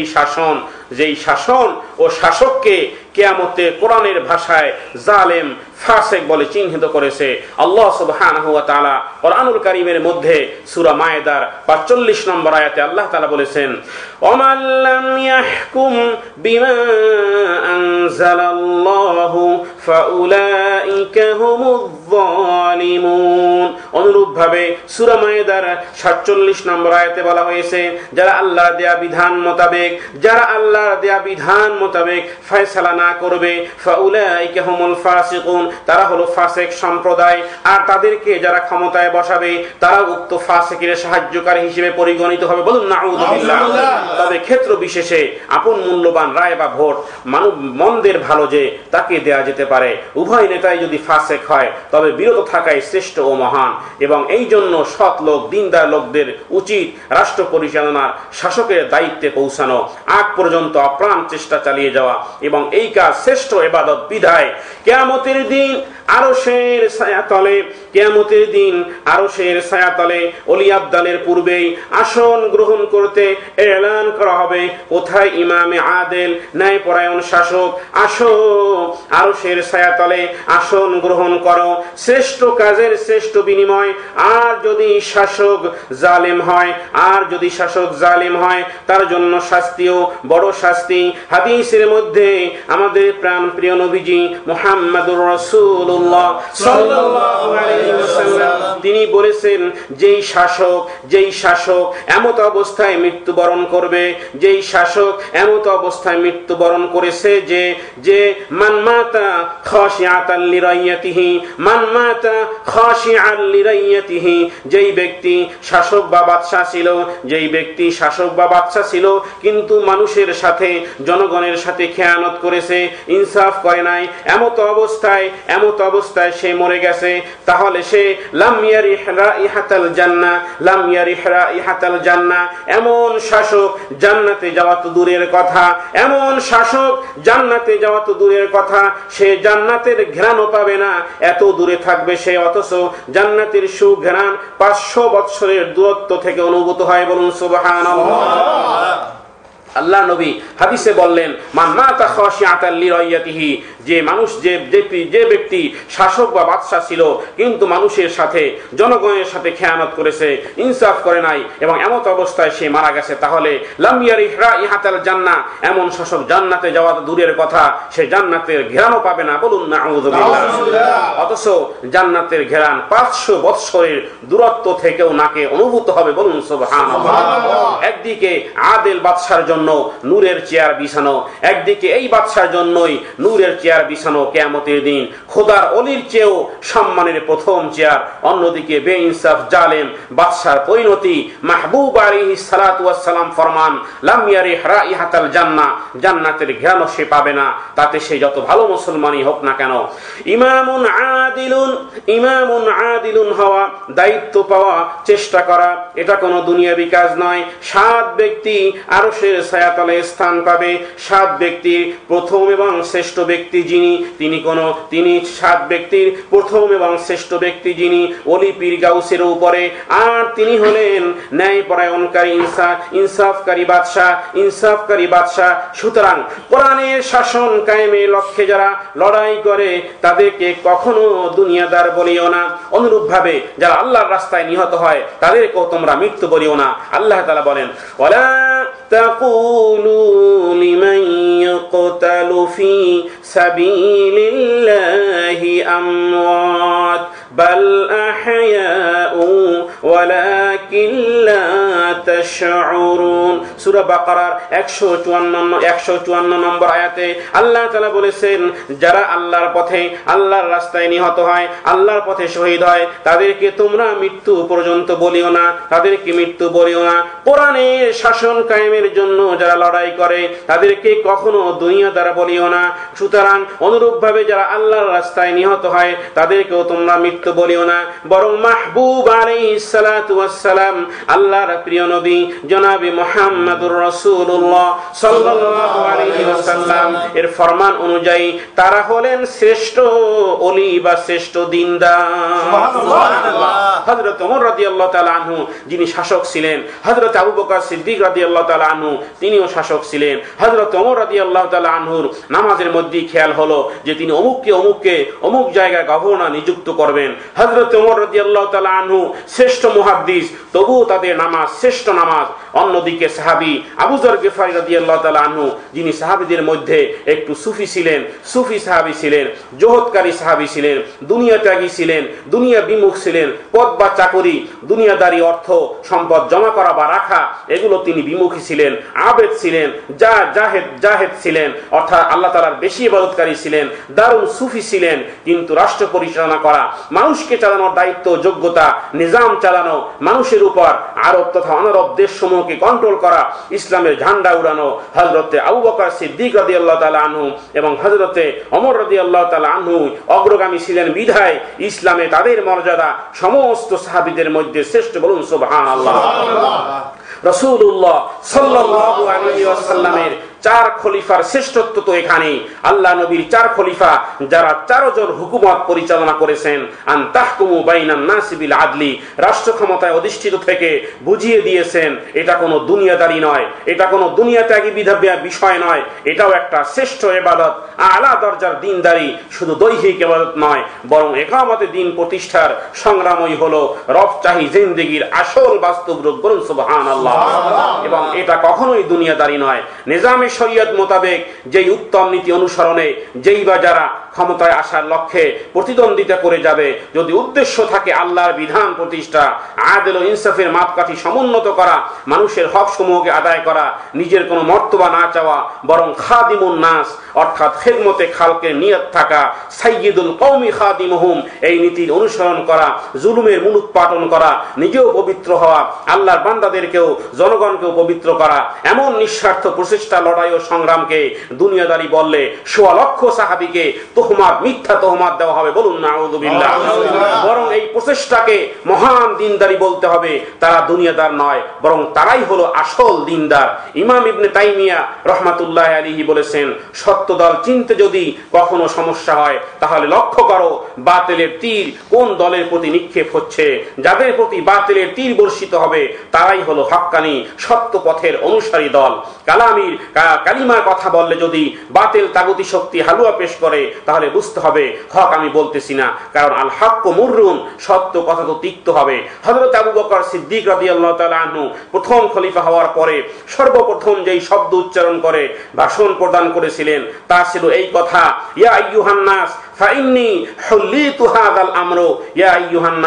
শাসন ও শাসককে কিয়ামতে কোরআনের ভাষায় জালেম, ফাসিক বলে চিহ্নিত করেছে আল্লাহ সুবহানাহু ওয়া তাআলা। কোরআনুল কারীমের মধ্যে সূরা মায়েদার 45 নম্বর আয়াতে আল্লাহ তাআলা বলেছেন, ওমান লাম ইয়াহকুম বিমা আনজালাল্লাহু ফাউলাইকা হুমুয যালিমুন। অনুরূপভাবে সূরা মায়েদার 47 নম্বর আয়াতে বলা হয়েছে, যারা আল্লাহর দেয়া বিধান মোতাবেক ফয়সালা না করবে, ফাউলাইকা হুমুল ফাসিকুন, তারা হলো ফাসিক সম্প্রদায়। আর তাদেরকে যারা ক্ষমতায় বসাবে, তারা উক্ত ফাসিকের সাহায্যকারী হিসেবে পরিগণিত হবে। বলুন নাউযুবিল্লাহ। তবে ক্ষেত্র বিশেষে আপন মূল্যবান রায় বা ভোট মন্দের ভালো যে তাকে দেয়া যেতে পারে। উভয় নেতাই যদি ফাসিক হয়, তবে বিরত থাকাই শ্রেষ্ঠ ও মহান, এবং এই জন্য সৎ লোক, দিনদার লোকদের উচিত রাষ্ট্র পরিচালনার শাসকের দায়িত্বে পৌঁছানো আগ পর্যন্ত অপ্রাণ চেষ্টা চালিয়ে যাওয়া, এবং এই কাজ শ্রেষ্ঠ ইবাদত। বিধায় কিয়ামতের দিন আরশের ছায়াতলে ওলি আবদালের পূর্বেই আসন গ্রহণ করতে এলান করা হবে, কোথায় ইমামে আদেল, ন্যায়পরায়ণ শাসক, আসো আরশের ছায়াতলে আসন গ্রহণ করো, শ্রেষ্ঠ কাজের শ্রেষ্ঠ বিনিময়। আর যদি শাসক জালেম হয়, তার জন্য শাস্তিও বড় শাস্তি। হাদিসের মধ্যে আমাদের প্রাণ প্রিয় নবীজি মুহাম্মদুর রাসূলুল্লাহ সাল্লাল্লাহু আলাইহি ওয়াসাল্লাম তিনি বলেছেন, যেই শাসক এমত অবস্থায় মৃত্যুবরণ করবে, যেই শাসক এমত অবস্থায় মৃত্যুবরণ করেছে যে মান মাতা খাশিআতান লিরাইয়াতিহি, যেই ব্যক্তি শাসক বা বাদশা ছিল, কিন্তু মানুষের সাথে, জনগণের সাথে খেয়ানত করেছে, ইনসাফ করে নাই, এমত অবস্থায় সে মরে গেছে, তাহলে সে লাম ইয়ারিহ রাইহাতাল জান্নাহ, এমন শাসক জান্নাতে যাওয়া তো দূরের কথা, সে জান্নাতের ঘ্রাণও পাবে না, এত দূরে থাকবে সে, অথচ জান্নাতের সুঘ্রাণ 500 বৎসরের দূরত্ব থেকে অনুভূত হয়। বলুন সুবহানাল্লাহ। আল্লাহ নবী হাদিসে বললেন, মান মাতা খাশিআতান লিরাইয়াতিহি, যে ব্যক্তি শাসক বা বাদশা ছিল, কিন্তু মানুষের সাথে, জনগণের সাথে খেয়ানত করেছে, ইনসাফ করে নাই, এবং এমত অবস্থায় সে মারা গেছে, তাহলে লাম ইয়ারিহ রাইহাতাল জান্নাহ, এমন শাসক জান্নাতে যাওয়া দূরের কথা, সে জান্নাতের ঘ্রাণও পাবে না। বলুন নাউযুবিল্লাহ। অথচ জান্নাতের ঘ্রাণ 500 বৎসরের দূরত্ব থেকেও নাকে অনুভূত হবে। বলুন সুবহানাল্লাহ। একদিকে আদেল বাদশার জন্য জন্য নূরের চেয়ার বিছানো, একদিকে এই বাদশার জন্যই নূরের চেয়ার বিছানো কিয়ামতের দিন, খোদার অলির চেয়েও সম্মানের প্রথম চেয়ার, অন্যদিকে বেইনসাফ জালেম বাদশার পরিণতি। মাহবুব আলাইহিস সালাতু ওয়াস সালাম ফরমান, লাম ইয়ারিহ রাইহাতাল জান্নাহ, জান্নাতের ঘ্রাণ সে পাবে না, তাতে সে যত ভালো মুসলমানই হোক না কেন। ইমামুন আদিলুন হওয়া, দায়িত্ব পাওয়া, চেষ্টা করা, এটা কোনো দুনিয়াবি কাজ নয়। 7 ব্যক্তি আরশের ছায়াতলে স্থান পাবে। 7 ব্যক্তির প্রথম এবং শ্রেষ্ঠ ব্যক্তি যিনি, তিনি 7 ব্যক্তির প্রথম এবং শ্রেষ্ঠ ব্যক্তি যিনি ওলি পীর গাউসের উপরে, আর তিনি হলেন ন্যায়পরায়ণকারী ইনসাফকারী বাদশা। সুতরাং কোরআনের শাসন কায়েমের লক্ষ্যে যারা লড়াই করে তাদেরকে কখনো দুনিয়াদার বলিও না। অনুরূপভাবে যারা আল্লাহর রাস্তায় নিহত হয় তাদেরকেও তোমরা মৃত্যু বলিও না। আল্লাহ তাআলা বলেন, ওয়ালা তাকুলু লিমান ইয়াকতালু ফি সাবিলিল্লাহি আমওয়াত বাল আহয়াউ ওয়ালাকিন লা তাশউরুন। সূরা বাকারার 154 নম্বর আয়াতে আল্লাহ তাআলা বলেছেন, যারা আল্লাহর পথে আল্লাহর রাস্তায় নিহত হয়, আল্লাহর পথে শহীদ হয়, তাদেরকে তোমরা মৃত্যু পর্যন্ত বলিও না, তাদেরকে মৃত্যু বলিও না। কোরআনের শাসন কায়েমের জন্য যারা লড়াই করে তাদেরকে কখনো দুনিয়াদার বলিও না। সুতরাং অনুরূপভাবে যারা আল্লাহর রাস্তায় নিহত হয় তাদেরকেও তোমরা মৃত্যু বলিও না, বরং মাহবুব আলাইহিস সালাতু ওয়াস সালাম, আল্লাহর প্রিয় নবী জনাবে মুহাম্মদুর রাসূলুল্লাহ সাল্লাল্লাহু আলাইহি ওয়াসাল্লাম এর ফরমান অনুযায়ী তারা হলেন শ্রেষ্ঠ ওলি বা শ্রেষ্ঠ দিনদার। সুবহানাল্লাহ। হযরত ওমর রাদিয়াল্লাহু তাআলা আনহু যিনি শাসক ছিলেন, হযরত আবু বকর সিদ্দিক রাদিয়াল্লাহু তাআলা আনহু তিনিও শাসক ছিলেন। হযরত ওমর রাদিয়াল্লাহু তাআলা আনহুর নামাজের মধ্যেই খেয়াল হলো যে তিনি অমুক জায়গায় গভর্নর নিযুক্ত করবেন। হযরত ওমর রাদিয়াল্লাহু তাআলা আনহু শ্রেষ্ঠ মুহাদ্দিস, তবুও তাদের নামাজ শ্রেষ্ঠ নামাজ। অন্যদিকে সাহাবী আবু যর গিফারী রাদিয়াল্লাহু তাআলা আনহু যিনি সাহাবীদের মধ্যে একটু সুফি সাহাবী ছিলেন, জোহদকারী সাহাবী ছিলেন, দুনিয়া ত্যাগী ছিলেন, দুনিয়া বিমুখ ছিলেন, পদ বা চাকরি, দুনিয়াদারি, অর্থ সম্পদ জমা করা বা রাখা, এগুলো তিনি বিমুখী ছিলেন। আবেদ ছিলেন, জাহেদ ছিলেন, অর্থাৎ আল্লাহ তাআলার বেশি ইবাদতকারী ছিলেন, দারুল সুফি ছিলেন। কিন্তু রাষ্ট্র পরিচালনা করা, মানুষকে চালানোর দায়িত্ব, যোগ্যতা, নিজাম চালানো, মানুষের উপর আরব তথা অনারব দেশসমূহকে কন্ট্রোল করা, ইসলামের ঝান্ডা উড়ানো, হযরতে আবু বকর সিদ্দিক রাদিয়াল্লাহু তাআলা আনহু এবং হযরতে ওমর রাদিয়াল্লাহু তাআলা আনহু অগ্রগামী ছিলেন বিধায় ইসলামে তাদের মর্যাদা সমস্ত সাহাবীদের মধ্যে শ্রেষ্ঠ। বলুন সুবহানাল্লাহ। রাসূলুল্লাহ সাল্লাল্লাহু আলাইহি ওয়াসাল্লামের 4 খলিফার শ্রেষ্ঠত্ব তো এখানে। আল্লাহ নবীর 4 খলিফা যারা 4 জন হুকুমত পরিচালনা করেছেন, আন তাহকুমু বাইনান নাসি বিল আদলি, রাষ্ট্র ক্ষমতায় অধিষ্ঠিত থেকে বুঝিয়ে দিয়েছেন এটা কোনো দুনিয়াদারি নয়, এটা কোনো দুনিয়াত্যাগী বিষয় নয়, এটাও একটা শ্রেষ্ঠ ইবাদত, আলা দরজার দ্বীনদারি, শুধু দৈহিক ইবাদত নয়, বরং ইকামতে দ্বীন প্রতিষ্ঠার সংগ্রামই হলো রফচাহি জিন্দেগীর আসল বাস্তব রূপ। বলুন সুবহানাল্লাহ। এবং এটা কখনোই দুনিয়াদারি নয়। নিজামে শরীয়ত মোতাবেক যেই উত্তম নীতি অনুসরণে যেই বা যারা ক্ষমতায় আসার লক্ষ্যে প্রতিদ্বন্দ্বিতা করে যাবে, যদি উদ্দেশ্য থাকে আল্লাহর বিধান প্রতিষ্ঠা, আদল ও ইনসাফের মাপকাঠি সমুন্নত করা, মানুষের হক সমূহকে আদায় করা, নিজের কোনো মর্তবা না চাওয়া, বরং খাদিমুন নাস অর্থাৎ খেদমতে খালকের নিয়ত থাকা, সাইয়্যিদুল কওমি খাদিমুহুম এই নীতির অনুসরণ করা, জুলুমের মূলোৎপাটন করা, নিজেও পবিত্র হওয়া, আল্লাহর বান্দাদেরকেও জনগণকেও পবিত্র করা, এমন নিঃস্বার্থ প্রচেষ্টা, লড়াই ও সংগ্রামকে দুনিয়াদারি বললে 1.5 লক্ষ সাহাবীকে মিথ্যা তোহমাত দেওয়া হবে। বলুন নাউযুবিল্লাহ। বরং এই প্রচেষ্টাকে মহান দিনদারি বলতে হবে। তারা দুনিয়াদার নয়, বরং তারাই হলো আসল দিনদার। ইমাম ইবনে তাইমিয়া রাহমাতুল্লাহি আলাইহি বলেছেন, সত্য দল চিনতে যদি কখনো সমস্যা হয় তাহলে লক্ষ্য করো বাতিলের তীর কোন দলের প্রতি নিক্ষেপ হচ্ছে। যাদের প্রতি বাতিলের তীর বর্ষিত হবে তারাই হলো হক্কানি সত্য পথের অনুসারী দল। কালিমার কথা বললে যদি বাতিল তাগুতি শক্তি হালুয়া পেশ করে তাহলে বুঝতে হবে হক আমি বলতেছি না, কারণ আল হাক্কু মুররুন, সত্য কথা তো তিক্ত হবে। হযরত আবু বকর সিদ্দিক রাদিয়াল্লাহু তাআলা আনহু প্রথম খলিফা হওয়ার পরে সর্বপ্রথম যেই শব্দ উচ্চারণ করে ভাষণ প্রদান করেছিলেন তা ছিল এই কথা, ইয়া আইয়ুহান নাস ফাইন্নী হুল্লিতু হাযাল আমরু, ইয়া আইয়ুহান নাস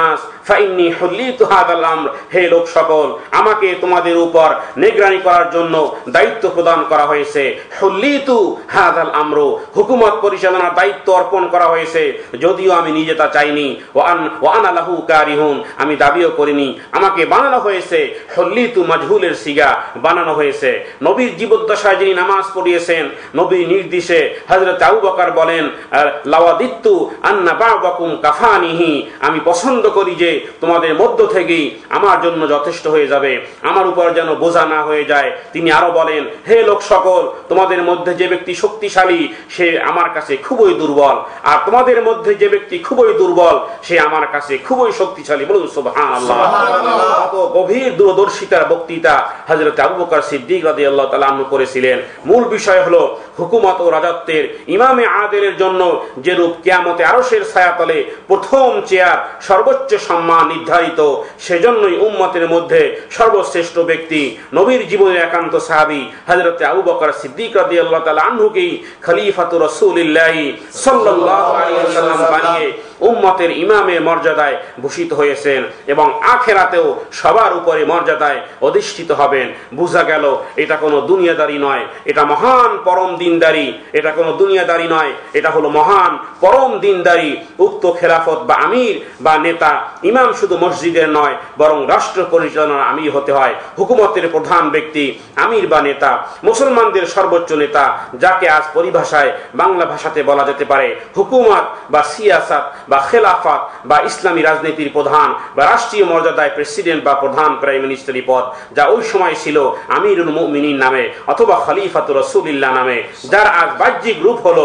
ফাইন্নী হুল্লিতু হাদাল আমর, হে লোক সকল, আমাকে তোমাদের উপর নিগরানি করার জন্য দায়িত্ব প্রদান করা হয়েছে। হুল্লিতু হাদাল আমর, হুকুমত পরিচালনার দায়িত্ব অর্পণ করা হয়েছে, যদিও আমি নিজে তা চাইনি। ওয়া আনা লাহু কারিহুন, আমি দাবিও করিনি, আমাকে বানানো হয়েছে। হুল্লিতু মাজহুলের সিগা, বানানো হয়েছে। নবীর জীবদ্দশায় যিনি নামাজ পড়িয়েছেন, নবীর নির্দেশে হযরত আবু বকর বলেন, লাওয়াদিত্তু আন্না বা'দাকুম কাফানিহি, আমি পছন্দ করি যে তোমাদের মধ্য থেকেই আমার জন্য যথেষ্ট হয়ে যাবে, আমার উপর যেন বোঝা না হয়ে যায়। তিনি আরো বলেন, হে লোক সকল, তোমাদের মধ্যে যে ব্যক্তি শক্তিশালী সে আমার কাছে খুবই দুর্বল, আর তোমাদের মধ্যে যে ব্যক্তি খুবই দুর্বল সে আমার কাছে খুবই শক্তিশালী। বলুন সুবহানাল্লাহ। কত গভীর দূরদর্শিতার বক্তৃতা হযরত আবু বকর সিদ্দিক রাদিয়াল্লাহু তাআলা আনহু করেছিলেন। মূল বিষয় হলো হুকুমত ও রাজত্বের ইমামে আদেলের জন্য যেরূপ কিয়ামতে আরশের ছায়াতলে প্রথম চেয়ার, সর্বোচ্চ সম্মান নির্ধারিত, সেজন্যই উম্মতের মধ্যে সর্বশ্রেষ্ঠ ব্যক্তি নবীর জীবনের একান্ত সাহাবী হযরত আবু বকর সিদ্দিক রাদিয়াল্লাহু তাআলা আনহুকেই খলিফাতুর রাসূলুল্লাহ সাল্লাল্লাহু আলাইহি ওয়াসাল্লাম বানিয়ে উম্মতের ইমামের মর্যাদায় ভূষিত হয়েছেন এবং আখিরাতেও সবার উপরে মর্যাদায় অধিষ্ঠিত হবেন। বোঝা গেল এটা কোনো দুনিয়াদারি নয়, এটা মহান পরম দিনদারি। এটা কোনো দুনিয়াদারি নয়, এটা হলো মহান পরম দিনদারি। উক্ত খেলাফত বা আমির বা নেতা, ইমাম শুধু মসজিদের নয় বরং রাষ্ট্র পরিচালনার আমির হতে হয়। হুকুমতের প্রধান ব্যক্তি আমির বা নেতা, মুসলমানদের সর্বোচ্চ নেতা, যাকে আজ পরিভাষায় বাংলা ভাষাতে বলা যেতে পারে হুকুমত বা সিয়াসাত বা খেলাফত বা ইসলামী রাজনীতির প্রধান বা রাষ্ট্রীয় মর্যাদায় প্রেসিডেন্ট বা প্রধান প্রাইম মিনিস্টারি পদ, যা ওই সময় ছিল আমিরুল মুমিনিন নামে অথবা খলিফাতুর রাসূলুল্লাহ নামে, যার আজ বাহ্যিক রূপ হলো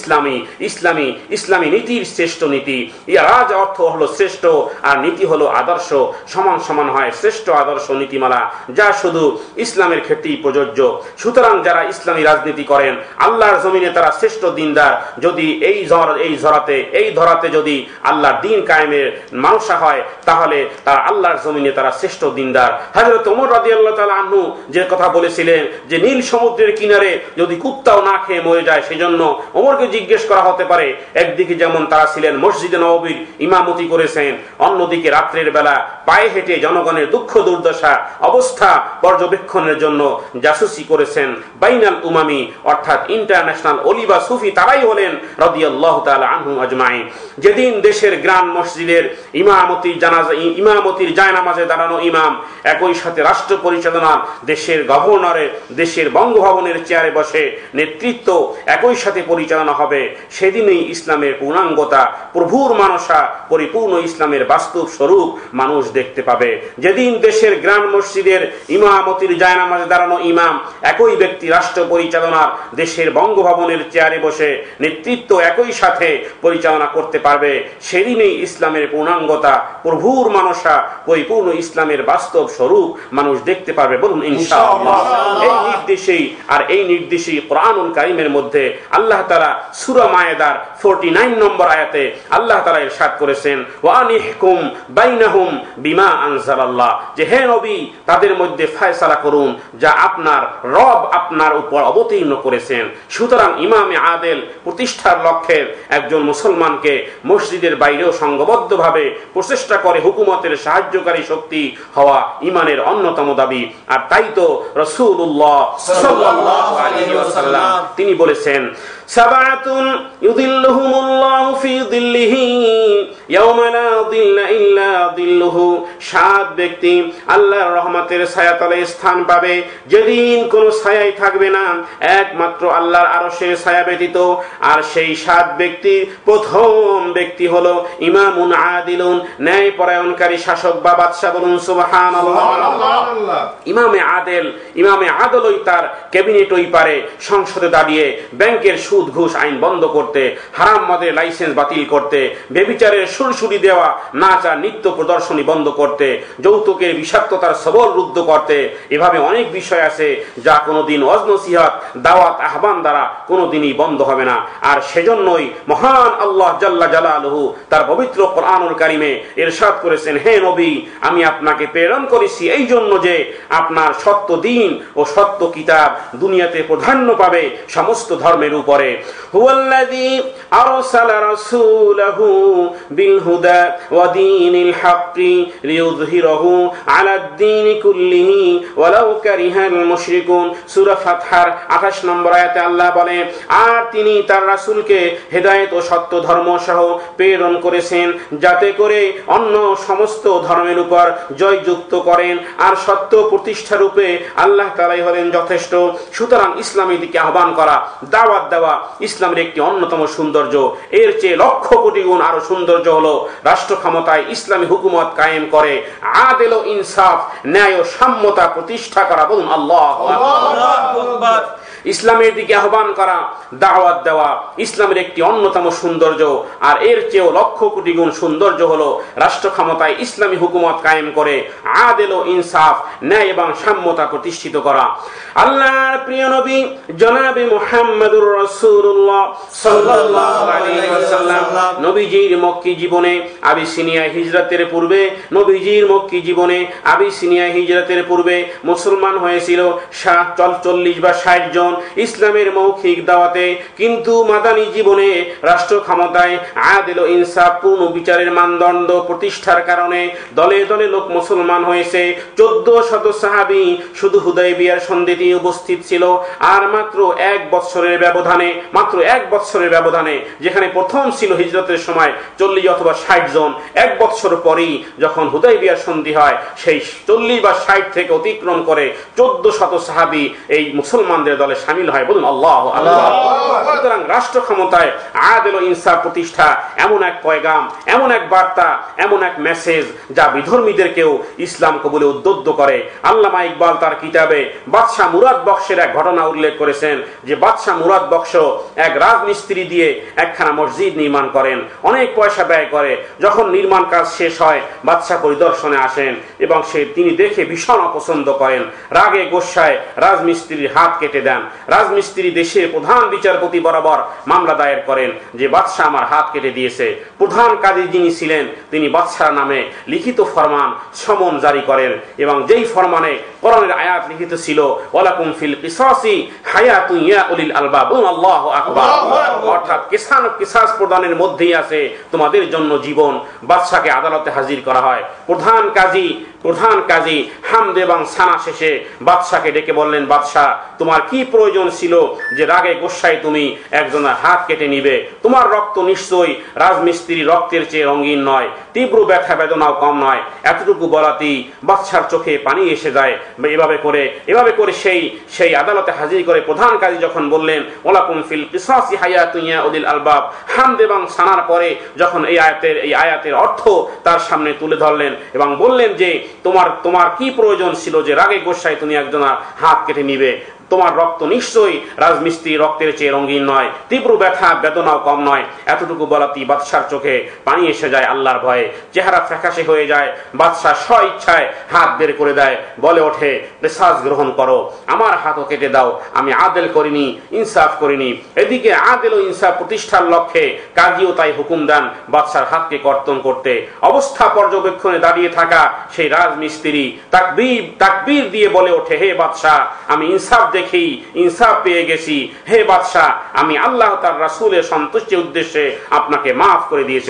ইসলামী নীতির শ্রেষ্ঠ নীতি। রাজ অর্থ হলো শ্রেষ্ঠ আর নীতি হলো আদর্শ, সমান সমান হয় শ্রেষ্ঠ আদর্শ নীতিমালা, যা শুধু ইসলামের ক্ষেত্রেই প্রযোজ্য। সুতরাং যারা ইসলামী রাজনীতি করেন আল্লাহর জমিনে তারা শ্রেষ্ঠ দিনদার। যদি এই ধরাতে যদি আল্লাহর দিন কায়েমের মানুষা হয় তাহলে তারা আল্লাহর জমিনে তারা শ্রেষ্ঠ দিনদার। হযরত ওমর রাদিয়াল্লাহু তাআলা আনহু যে কথা বলেছিলেন যে নীল সমুদ্রের কিনারে যদি কুত্তাও না খেয়ে মরে যায়, সেজন্য ওমরকে জিজ্ঞেস করা হতে পারে। একদিকে যেমন তারা ছিলেন মসজিদে নববীর ইমামতি করেছেন, অন্যদিকে রাত্রের বেলা পায়ে হেঁটে জনগণের দুঃখ দুর্দশা অবস্থা পর্যবেক্ষণের জন্য জাসুসি করেছেন। বাইনাল উমামি অর্থাৎ ইন্টারন্যাশনাল ওলি বা সুফি তারাই হলেন রাদিয়াল্লাহু তাআলা আনহুম আজমাইন। যেদিন দেশের গ্রাম মসজিদের ইমামতির জায়নামাজে দাঁড়ানো ইমাম একই সাথে রাষ্ট্র পরিচালনা, দেশের গভর্নরের, দেশের বঙ্গভবনের চেয়ারে বসে নেতৃত্ব একই সাথে পরিচালনা হবে, সেদিনই ইসলামের পূর্ণাঙ্গতা, প্রভুর মানসা, পরিপূর্ণ ইসলামের বাস্তব স্বরূপ মানুষ দেখতে পাবে। যেদিন দেশের গ্রাম মসজিদের ইমামতির জায়নামাজে দাঁড়ানো ইমাম একই ব্যক্তি রাষ্ট্র পরিচালনার, দেশের বঙ্গভবনের চেয়ারে বসে নেতৃত্ব একই সাথে পরিচালনা করতে পারবে, সেদিনই ইসলামের পূর্ণাঙ্গতা, প্রভুর মানসা, পরিপূর্ণ ইসলামের বাস্তব স্বরূপ মানুষ দেখতে পারবে। বলুন ইনশাআল্লাহ। এই নির্দেশই কোরআনুল কারীমের মধ্যে আল্লাহ তাআলা সূরা মায়েদার 49 নম্বর আয়াতে আল্লাহ তাআলা ইরশাদ করেছেন, ওয়া আনিহকুম বাইনাহুম বিমা আনজালাল্লাহ, যে হে নবী তাদের মধ্যে ফয়সালা করুন যা আপনার রব আপনার উপর অবতীর্ণ করেছেন। সুতরাং ইমামে আদেল প্রতিষ্ঠার লক্ষ্যে একজন মুসলমানকে মসজিদের বাইরেও সংঘবদ্ধভাবে প্রচেষ্টা করে হুকুমতের সাহায্যকারী শক্তি হওয়া ইমানের অন্যতম দাবি। আর তাই তো রাসূলুল্লাহ সাল্লাল্লাহু আলাইহি ওয়াসাল্লাম তিনি বলেছেন, সাবাতুন ইউযিল্লুহুমুল্লাহু ফি যিল্লিহি ইয়াওমা লা যিল্লা ইল্লা যিল্লুহু, সাত ব্যক্তি আল্লাহর রহমতের ছায়াতলে স্থান পাবে যেদিন কোনো ছায়াই থাকবে না একমাত্র আল্লাহর আরশের ছায়া ব্যতীত। আর সেই সাত ব্যক্তি, প্রথম ব্যক্তি হলো ইমামুন আদিলুন, ন্যায়পরায়ণকারী শাসক বা বাদশা। বলুন সুবহানাল্লাহ। ইমামে আদলই তার ক্যাবিনেটই পারে সংসদে দাঁড়িয়ে ব্যাংকের সুদ ঘুষ আইন বন্ধ করতে, হারাম মদের লাইসেন্স বাতিল করতে, ব্যভিচারের সুরসুরি দেওয়া, নাচ আর নৃত্য প্রদর্শনী বন্ধ করতে, যৌতুকের বিষাক্ততার সবল রুদ্ধ করতে। এভাবে অনেক বিষয় আছে যা কোনোদিন ওয়াজ নসিহত, দাওয়াত, আহ্বান দ্বারা কোনোদিনই বন্ধ হবে না। আর সেজন্যই মহান আল্লাহ জাল্লা জালালুহু তার পবিত্র কোরআনুল কারীমে ইরশাদ করেছেন, হে নবী আমি আপনাকে প্রেরণ করেছি এই জন্য যে আপনার সত্য দিন ও সত্য কিতাব দুনিয়াতে প্রাধান্য পাবে সমস্ত ধর্মের উপরে। করে। হুয়াল্লাযী আরসালা রাসূলাহু বিল হুদা ওয়া দীনিল হাক্কি লিইয়ুযহিরাহু আলাদ-দীনি কুল্লিহি ওয়ালাউ কারিহাল মুশরিকুন। সূরা ফাতহার 28 নম্বর আয়াতে আল্লাহ বলে, আর তিনি তার রাসূলকে হেদায়েত ও সত্য ধর্ম সহ প্রেরণ করেছেন, যাতে করে অন্য সমস্ত ধর্মের উপর জয়যুক্ত করেন, আর সত্য প্রতিষ্ঠা রূপে আল্লাহ তাআলাই হলেন যথেষ্ট। সুতরাং ইসলামের দিকে আহ্বান করা, দাওয়াত দেওয়া ইসলামের একটি অন্যতম সৌন্দর্য। এর চেয়ে লক্ষ কোটি গুণ আরো সৌন্দর্য হলো রাষ্ট্র ক্ষমতায় ইসলামী হুকুমত কায়েম করে আদল ও ইনসাফ, ন্যায় ও সাম্যতা প্রতিষ্ঠা করা। বলুন আল্লাহু আকবার। ইসলামের দিকে আহ্বান করা, দাওয়াত দেওয়া ইসলামের একটি অন্যতম সৌন্দর্য। আর এর চেয়েও লক্ষ কোটি গুণ সৌন্দর্য হলো রাষ্ট্র ক্ষমতায় ইসলামী হুকুমত কায়েম করে আদল ও ইনসাফ, ন্যায় এবং সাম্যতা প্রতিষ্ঠিত করা। আল্লাহর প্রিয় নবী জনাবে মুহাম্মদুর রাসূলুল্লাহ সাল্লাল্লাহু আলাইহি ওয়াসাল্লাম নবীজির মক্কি জীবনে আবিসিনিয়া হিজরতের পূর্বে, নবীজির মক্কি জীবনে আবিসিনিয়া হিজরতের পূর্বে মুসলমান হয়েছিল 40 বা 60 জন ইসলামের মৌখিক দাওয়াতে। কিন্তু মাদানী জীবনে রাষ্ট্র ক্ষমতায় আদল ও ইনসাফ পূর্ণ বিচারের মানদণ্ড প্রতিষ্ঠার কারণে দলে দলে লোক মুসলমান হয়েছে। 1400 সাহাবী শুধু হুদায়বিয়ার সন্ধিতে উপস্থিত ছিল। আর মাত্র 1 বছরের ব্যবধানে, যেখানে প্রথম ছিল হিজরতের সময় 40 অথবা 60 জন, 1 বছর পরেই যখন হুদায়বিয়ার সন্ধি হয়, সেই 40 বা 60 থেকে অতিক্রম করে 1400 সাহাবী এই মুসলমানদের দলে শামিল হয়। বলুন আল্লাহু আকবার। সুতরাং রাষ্ট্র ক্ষমতায় আদল ও ইনসাফ প্রতিষ্ঠা এমন এক পয়গাম, এমন এক বার্তা, এমন এক মেসেজ যা বিধর্মীদেরকেও ইসলাম কবুলে উদ্বুদ্ধ করে। আল্লামা ইকবাল তার কিতাবে বাদশাহ মুরাদ বখশের এক ঘটনা উল্লেখ করেছেন যে বাদশাহ মুরাদ বখশ এক রাজমিস্ত্রি দিয়ে একখানা মসজিদ নির্মাণ করেন, অনেক পয়সা ব্যয় করে। যখন নির্মাণ কাজ শেষ হয়, বাদশাহ পরিদর্শনে আসেন এবং তিনি দেখে ভীষণ অপছন্দ করেন। রাগে গোসায় রাজমিস্ত্রির হাত কেটে দেন। রাজমিস্ত্রি দেশের প্রধান বিচারপতি বরাবর মামলা দায়ের করেন যে বাদশাহ আমার হাত কেটে দিয়েছে। প্রধান কাজী যিনি ছিলেন তিনি বাদশাহর নামে লিখিত ফরমান সমন জারি করেন এবং যেই ফরমানে কোরআনের আয়াত লিখিত ছিল ওয়ালাকুম ফিল কিসাসি হায়াতুন ইয়া উলিল আলবাব। আল্লাহু আকবার। অর্থাৎ কিসাস প্রদানের মধ্যেই আছে তোমাদের জন্য জীবন। বাদশাহকে আদালতে হাজির করা হয়। প্রধান কাজী হামদ এবং সানা শেষে বাদশাহকে ডেকে বললেন, বাদশাহ তোমার কি প্রয়োজন ছিল যে রাগে গোসায় তুমি একজনের হাত কেটে নিবে? তোমার রক্ত নিশ্চয়ই রাজমিস্ত্রি রক্তের চেয়ে রঙিন নয়, তীব্র ব্যথা বেদনাও কম নয়। এতটুকু বলাতেই বাদশার চোখে পানি এসে যায়। এভাবে করে সেই আদালতে হাজির করে প্রধান কাজী যখন বললেন ওয়ালাকুম ফিল কিসাসি হায়াতুন ইয়া উলিল আলবাব, হামদ এবং সানার পরে যখন এই আয়াতের অর্থ তার সামনে তুলে ধরলেন এবং বললেন যে তোমার কি প্রয়োজন ছিল যে রাগে গোসায় তুমি একজনের হাত কেটে নিবে? তোমার রক্ত নিশ্চয়ই রাজমিস্ত্রি রক্তের চেয়ে রঙিন নয়, তীব্র ব্যথা বেদনাও কম নয়। এতটুকু বলাতেই বাদশার চোখে পানি এসে যায় আল্লাহর ভয়ে, চেহারা ফ্যাকাশে হয়ে যায়। বাদশাহ স্ব ইচ্ছায় হাত বের করে দেয়, বলে ওঠে কিসাস গ্রহণ করো, আমার হাতও কেটে দাও, আমি আদেল করিনি, ইনসাফ করিনি। এদিকে আদেল ও ইনসাফ প্রতিষ্ঠার লক্ষ্যে কাজীও তাই হুকুম দেন বাদশার হাতকে কর্তন করতে। অবস্থা পর্যবেক্ষণে দাঁড়িয়ে থাকা সেই রাজমিস্ত্রি তাকবীর দিয়ে বলে ওঠে, হে বাদশাহ আমি ইনসাফ দেখি ইনসাফ পেয়ে গেছি। হে বাদশাহ আমি আল্লাহ তার রাসূলের সন্তুষ্টির উদ্দেশ্যে আপনাকে মাফ করে দিয়েছি।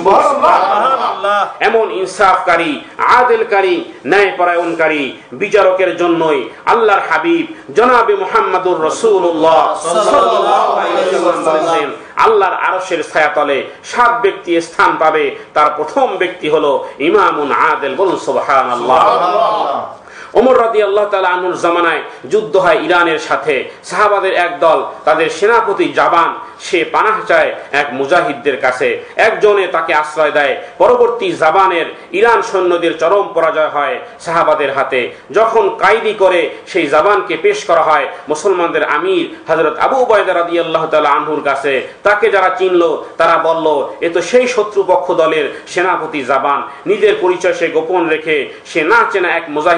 এমন ইনসাফকারী, আদেলকারী, ন্যায়পরায়ণকারী বিচারকের জন্যই আল্লাহর হাবিব জনাবে মুহাম্মদুর রাসূলুল্লাহ সাল্লাল্লাহু আলাইহি ওয়াসাল্লাম বলেছেন আল্লাহর আরশের ছায়াতলে 7 ব্যক্তি স্থান পাবে। তার প্রথম ব্যক্তি হলো ইমামুন আদেল। বলুন সুবহানাল্লাহ। ওমর রাদিয়াল্লাহু তাআলা আনহুর জামানায় যুদ্ধ হয় ইরানের সাথে। সাহাবাদের এক দল, তাদের সেনাপতি জাবান, সে পানাহ চায় এক মুজাহিদদের কাছে। একজনে তাকে আশ্রয় দেয়। পরবর্তী জাবানের ইরান সৈন্যদের চরম পরাজয় হয় সাহাবাদের হাতে। যখন কায়দি করে সেই জাবানকে পেশ করা হয় মুসলমানদের আমির হযরত আবু উবাইদা রাদিয়াল্লাহু তাআলা আনহুর কাছে। তাকে যারা চিনল তারা বলল, এ তো সেই শত্রুপক্ষ দলের সেনাপতি জাবান। নিজের পরিচয় সে গোপন রেখে সে না চেনা এক মুজাহিদের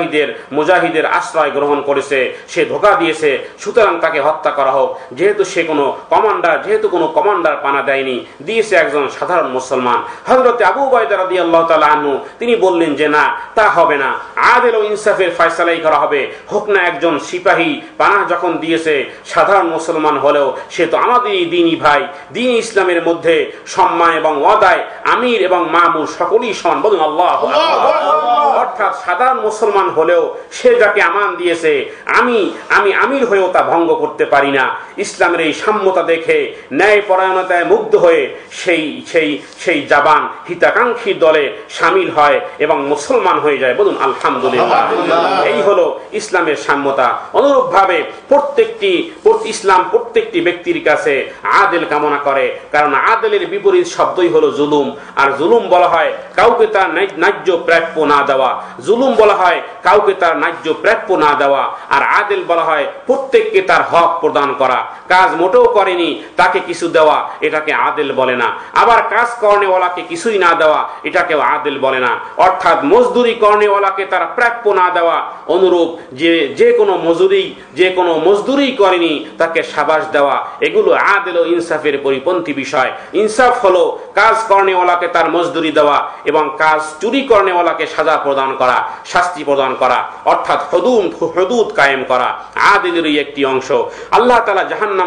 মুজাহিদের আশ্রয় গ্রহণ করেছে, সে ধোঁকা দিয়েছে, সুতরাং তাকে হত্যা করা হোক। যেহেতু কোনো কমান্ডার পানা দেয়নি, দিয়েছে একজন সাধারণ মুসলমান। হযরত আবু উবাইদা রাদিয়াল্লাহু তাআলা আনহু তিনি বললেন যে না, তা হবে না, আদল ও ইনসাফের ফয়সালাই করা হবে। হোক না একজন সিপাহী পানা যখন দিয়েছে, সাধারণ মুসলমান হলেও সে তো আমাদেরই দ্বীনি ভাই। দ্বীন ইসলামের মধ্যে সম্মান এবং ওয়াদায় আমির এবং মামুর সকলেই সমান। বলুন আল্লাহু আকবার। অর্থাৎ সাধারণ মুসলমান হলেও সে যাকে আমান দিয়েছে, আমি আমির হয়েও তা ভঙ্গ করতে পারি না। ইসলামের এই সাম্যতা দেখে ন্যায় পরায়ণতায় মুগ্ধ হয়ে সেই জাবান হিতাকাঙ্ক্ষী দলে সামিল হয় এবং মুসলমান হয়ে যায়। বলুন আলহামদুলিল্লাহ। এই হলো ইসলামের সাম্যতা। অনুরূপভাবে ইসলাম প্রত্যেকটি ব্যক্তির কাছে আদেল কামনা করে, কারণ আদেলের বিপরীত শব্দই হলো জুলুম। আর জুলুম বলা হয় কাউকে তার ন্যায্য প্রাপ্য না দেওয়া। জুলুম বলা হয় কাউকে তার ন্যায্য প্রাপ্য না দেওয়া। আর আদেল বলা হয় প্রত্যেককে তার হক প্রদান করা। কাজ মোটেও করেনি তাকে কিছু দেওয়া, এটাকে আদেল বলে না। আবার কাজ কর্নেওয়ালাকে কিছুই না দেওয়া, এটাকেও আদেল বলে না। অর্থাৎ মজদুরি কর্নেওয়ালাকে তার প্রাপ্য না দেওয়া। অনুরূপ যে কোনো মজদুরি করেনি তাকে সাবাস দেওয়া, এগুলো আদেল ও ইনসাফের পরিপন্থী বিষয়। ইনসাফ হলো কাজ কর্নেওয়ালাকে তার মজদুরি দেওয়া এবং কাজ চুরি কর্নেওয়ালাকে সাজা প্রদান করা, শাস্তি প্রদান করা, অর্থাৎ হুদুদ কায়েম করা আদেলেরই একটি অংশ। আল্লাহ তাআলা জাহান্নাম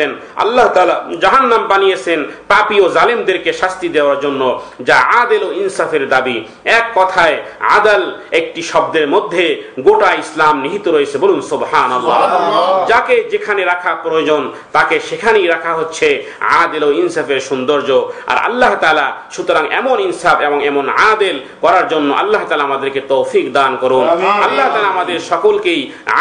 বানিয়েছেন পাপী ও জালেমদেরকে শাস্তি দেওয়ার জন্য, যা আদেল ও ইনসাফের দাবি। এক কথায় আদাল একটি শব্দের মধ্যে গোটা ইসলাম নিহিত রয়েছে। বলুন সুবহানাল্লাহ। যাকে যেখানে রাখা প্রয়োজন তাকে সেখানেই রাখা হচ্ছে আদেল ও ইনসাফের সৌন্দর্য। আর আল্লাহ তাআলা সুতরাং এমন ইনসাফ এবং এমন আদেল করার জন্য আল্লাহ তাআলা আমাদেরকে তৌফিক দান করুন। আল্লাহ তাআলা আমাদের সকলকেই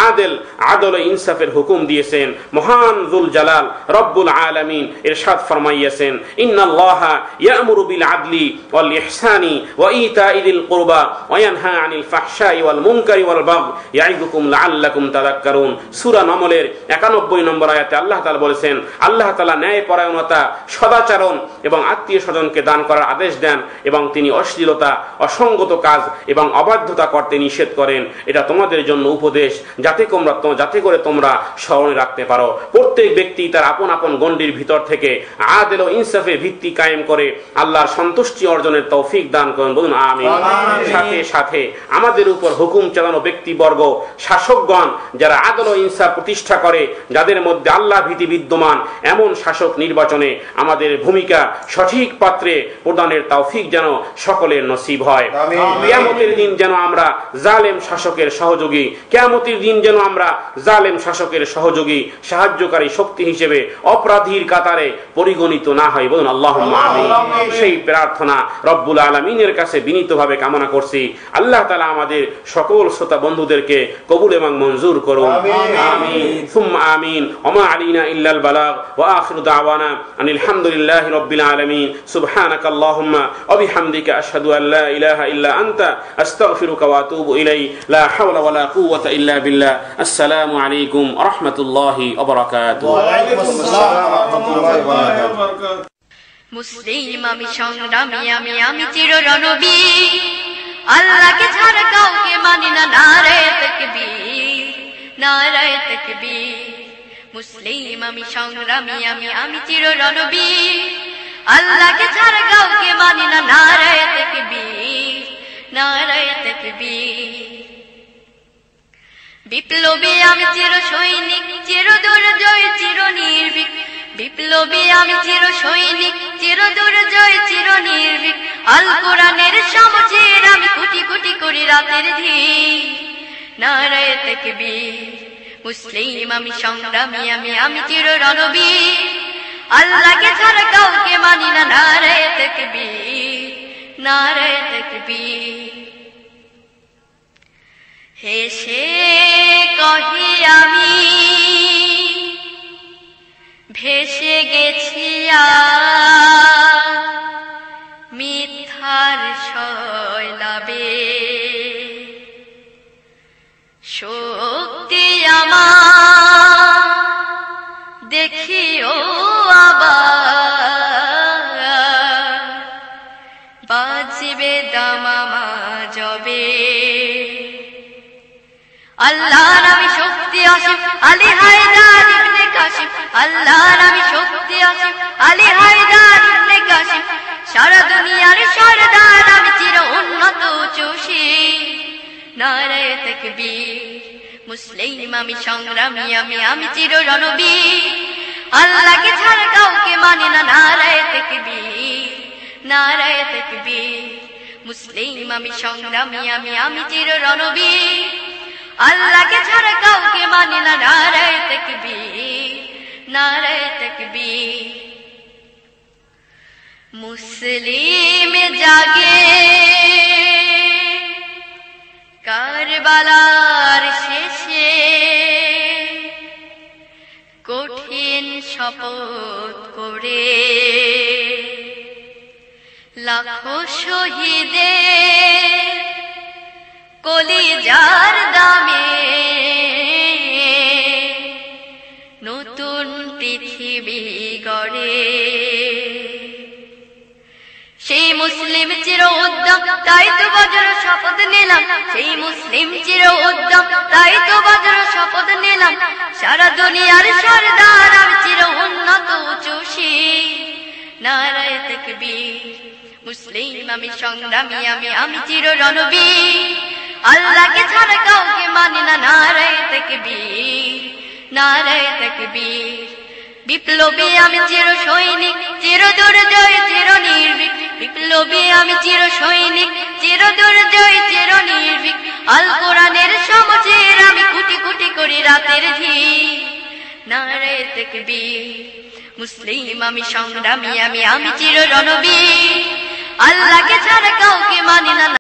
আদল ও ইনসাফের হুকুম দিয়েছেন। মহান যুল জালাল রব্বুল আলামিন ইরশাদ ফরমাইয়াছেন, ইন্নাল্লাহা ইয়া'মুরু বিল আদলি ওয়াল ইহসানি ওয়া ইতা'i যিল কুরবা ওয়া ইয়ানহা আনিল ফাহশাই ওয়াল মুনকারি ওয়াল বাগই ইয়া'iদুকুম লাআল্লাকুম তাযাক্কারুন। সূরা নমলের 91 নম্বর আয়াতে আল্লাহ তাআলা বলেছেন, আল্লাহ তাআলা ন্যায় পরায়ণতা, সদাচরণ এবং আত্মীয় স্বজনকে দান করার আদেশ দেন এবং তিনি অশ্লীলতা, অসঙ্গত কাজ এবং অবাধ্যতা করতে নিষেধ করেন। এটা তোমাদের জন্য উপদেশ, যাতে করে তোমরা স্মরণে রাখতে পারো। প্রত্যেক ব্যক্তি তার আপন আপন গণ্ডির ভিতর থেকে আদেল ও ইনসাফের ভিত্তি কায়েম করে আল্লাহর সন্তুষ্টি অর্জনের তৌফিক দান করেন। বলুন আমিন। সাথে সাথে আমাদের উপর হুকুম চালানো ব্যক্তিবর্গ, শাসকগণ যারা আদল ও ইনসাফ প্রতিষ্ঠা করে, যাদের মধ্যে আল্লাহ ভীতি বিদ্যমান, এমন শাসক নির্বাচনে আমাদের ভূমিকা সঠিক পাত্রে প্রদানের তৌফিক যেন সকলের নসিব হয়। কিয়ামতের দিন যেন আমরা জালেম শাসকের সহযোগী, কিয়ামতের দিন যেন আমরা জালেম শাসকের সহযোগী, সাহায্যকারী শক্তি হিসেবে অপরাধীর কাতারে পরিগণিত না হয়। বলুন আল্লাহুম্মা আমিন। সেই প্রার্থনা রব্বুল আলামিনের কাছে বিনীতভাবে কামনা করছি। আল্লাহ তাআলা আমাদের সকল শ্রোতা বন্ধুদেরকে কবুল এবং মঞ্জুর করুন। আমিন সুম্মা আমিন। ওমা আলাইনা ইল্লাল বালাগ ওয়া আখিরু দাওয়ানা আনিল হামদুলিল্লাহি রাব্বিল আলামিন। সুবহানাকাল্লাহুম্মা ওয়া বিহামদিকা আশহাদু আল লা ইলাহা ইল্লা আনতা আস্তাগফিরুকা ওয়া আতুবু ইলাইক। লা হাওলা ওয়া লা কুওয়াতা ইল্লা বিল্লাহ। আসসালামু আলাইকুম ওয়া রাহমাতুল্লাহি ওয়া বারাকাতুহু। ওয়া আলাইকুম আসসালাম ওয়া রাহমাতুল্লাহি ওয়া বারাকাতুহু। মুসলিম আমি সংগ্রামী, আমি চির রণবীর, আল্লাহকে ছাড়া কাউকে মানি না। নারায়ে তাকবীর, নারায়ে তাকবীর। মুসলিম আমি সংগ্রামী, আমি চির রণবীর, আল্লাহকে ছাড়া কাউকে মানি না। নারায়ে তাকবীর, নারায়ে তাকবীর। বিপ্লবী আমি চির সৈনিক, চির দুর্জয়, চির নির্ভীক। বিপ্লবী আমি চির সৈনিক, চির দুর্জয়, চির নির্ভীক। আল কোরআনের সমঝের আমি কোটি কোটি করি রাতের ধীর। নারায়ে তাকবীর। মুসলিম আমি সংগ্রামী, আমি চির রণবীর, আল্লাহকে ছাড়া কাউকে মানি না। নারায়ে তাকবীর, নারায়ে তাকবীর। হেসে কহি আমি ভেসে গেছি মিথ্যার শৈলাবে। শক্তি আমার দেখিও আবার, বাজবে দামামা জবে। অসীম আলী হায়দার ইবনে কাসিম আল্লাহর আমি শক্তি অসীম আলী হায়দার ইবনে কাসিম সারা দুনিয়ার সরদার আমি চির উন্নত চষি নারায়ে তাকবীর মুসলিম আমি সংগ্রামী আমি চির রণবীর আল্লাহকে ছাড়া কাউকে মানে না নারায়ে তাকবীর নারায়ে তাকবীর মুসলিম আমি সংগ্রামী আমি চির রণবীর আল্লাহকে ছাড়া কাউকে মানে না নারায়ে তাকবীর নারায়ে তাকবীর মুসলিম জাগে কারবালার শেষে কঠিন শপথ করে লাখো শহীদের কলিজার দামে নতুন পৃথিবী গড়ে সেই মুসলিম চির উদ্যম তাই তো বজ্র শপথ নিলাম সেই মুসলিম চির উদ্যম তাই তো বজ্র শপথ নিলাম সারা দুনিয়ার সরদার আমি চির উন্নত চষি নারায়ে তাকবীর মুসলিম আমি সংগ্রামী আমি চির রণবীর আল্লাহকে ছাড়া কাউকে মানে না নারায়ে তাকবীর নারায়ে তাকবীর বিপ্লবী আমি চির সৈনিক চির দুর্জয় চির নির্ভীক বিপ্লবী আমি চির সৈনিক চির দুর্জয় চির নির্ভীক আল কোরআনের সমচের আমি কুটি কুটি করি রাতের ধীর নারায়ে তাকবীর মুসলিম আমি সংগ্রামী আমি চির রণবীর আল্লাহকে ছাড়া কাউকে মানি না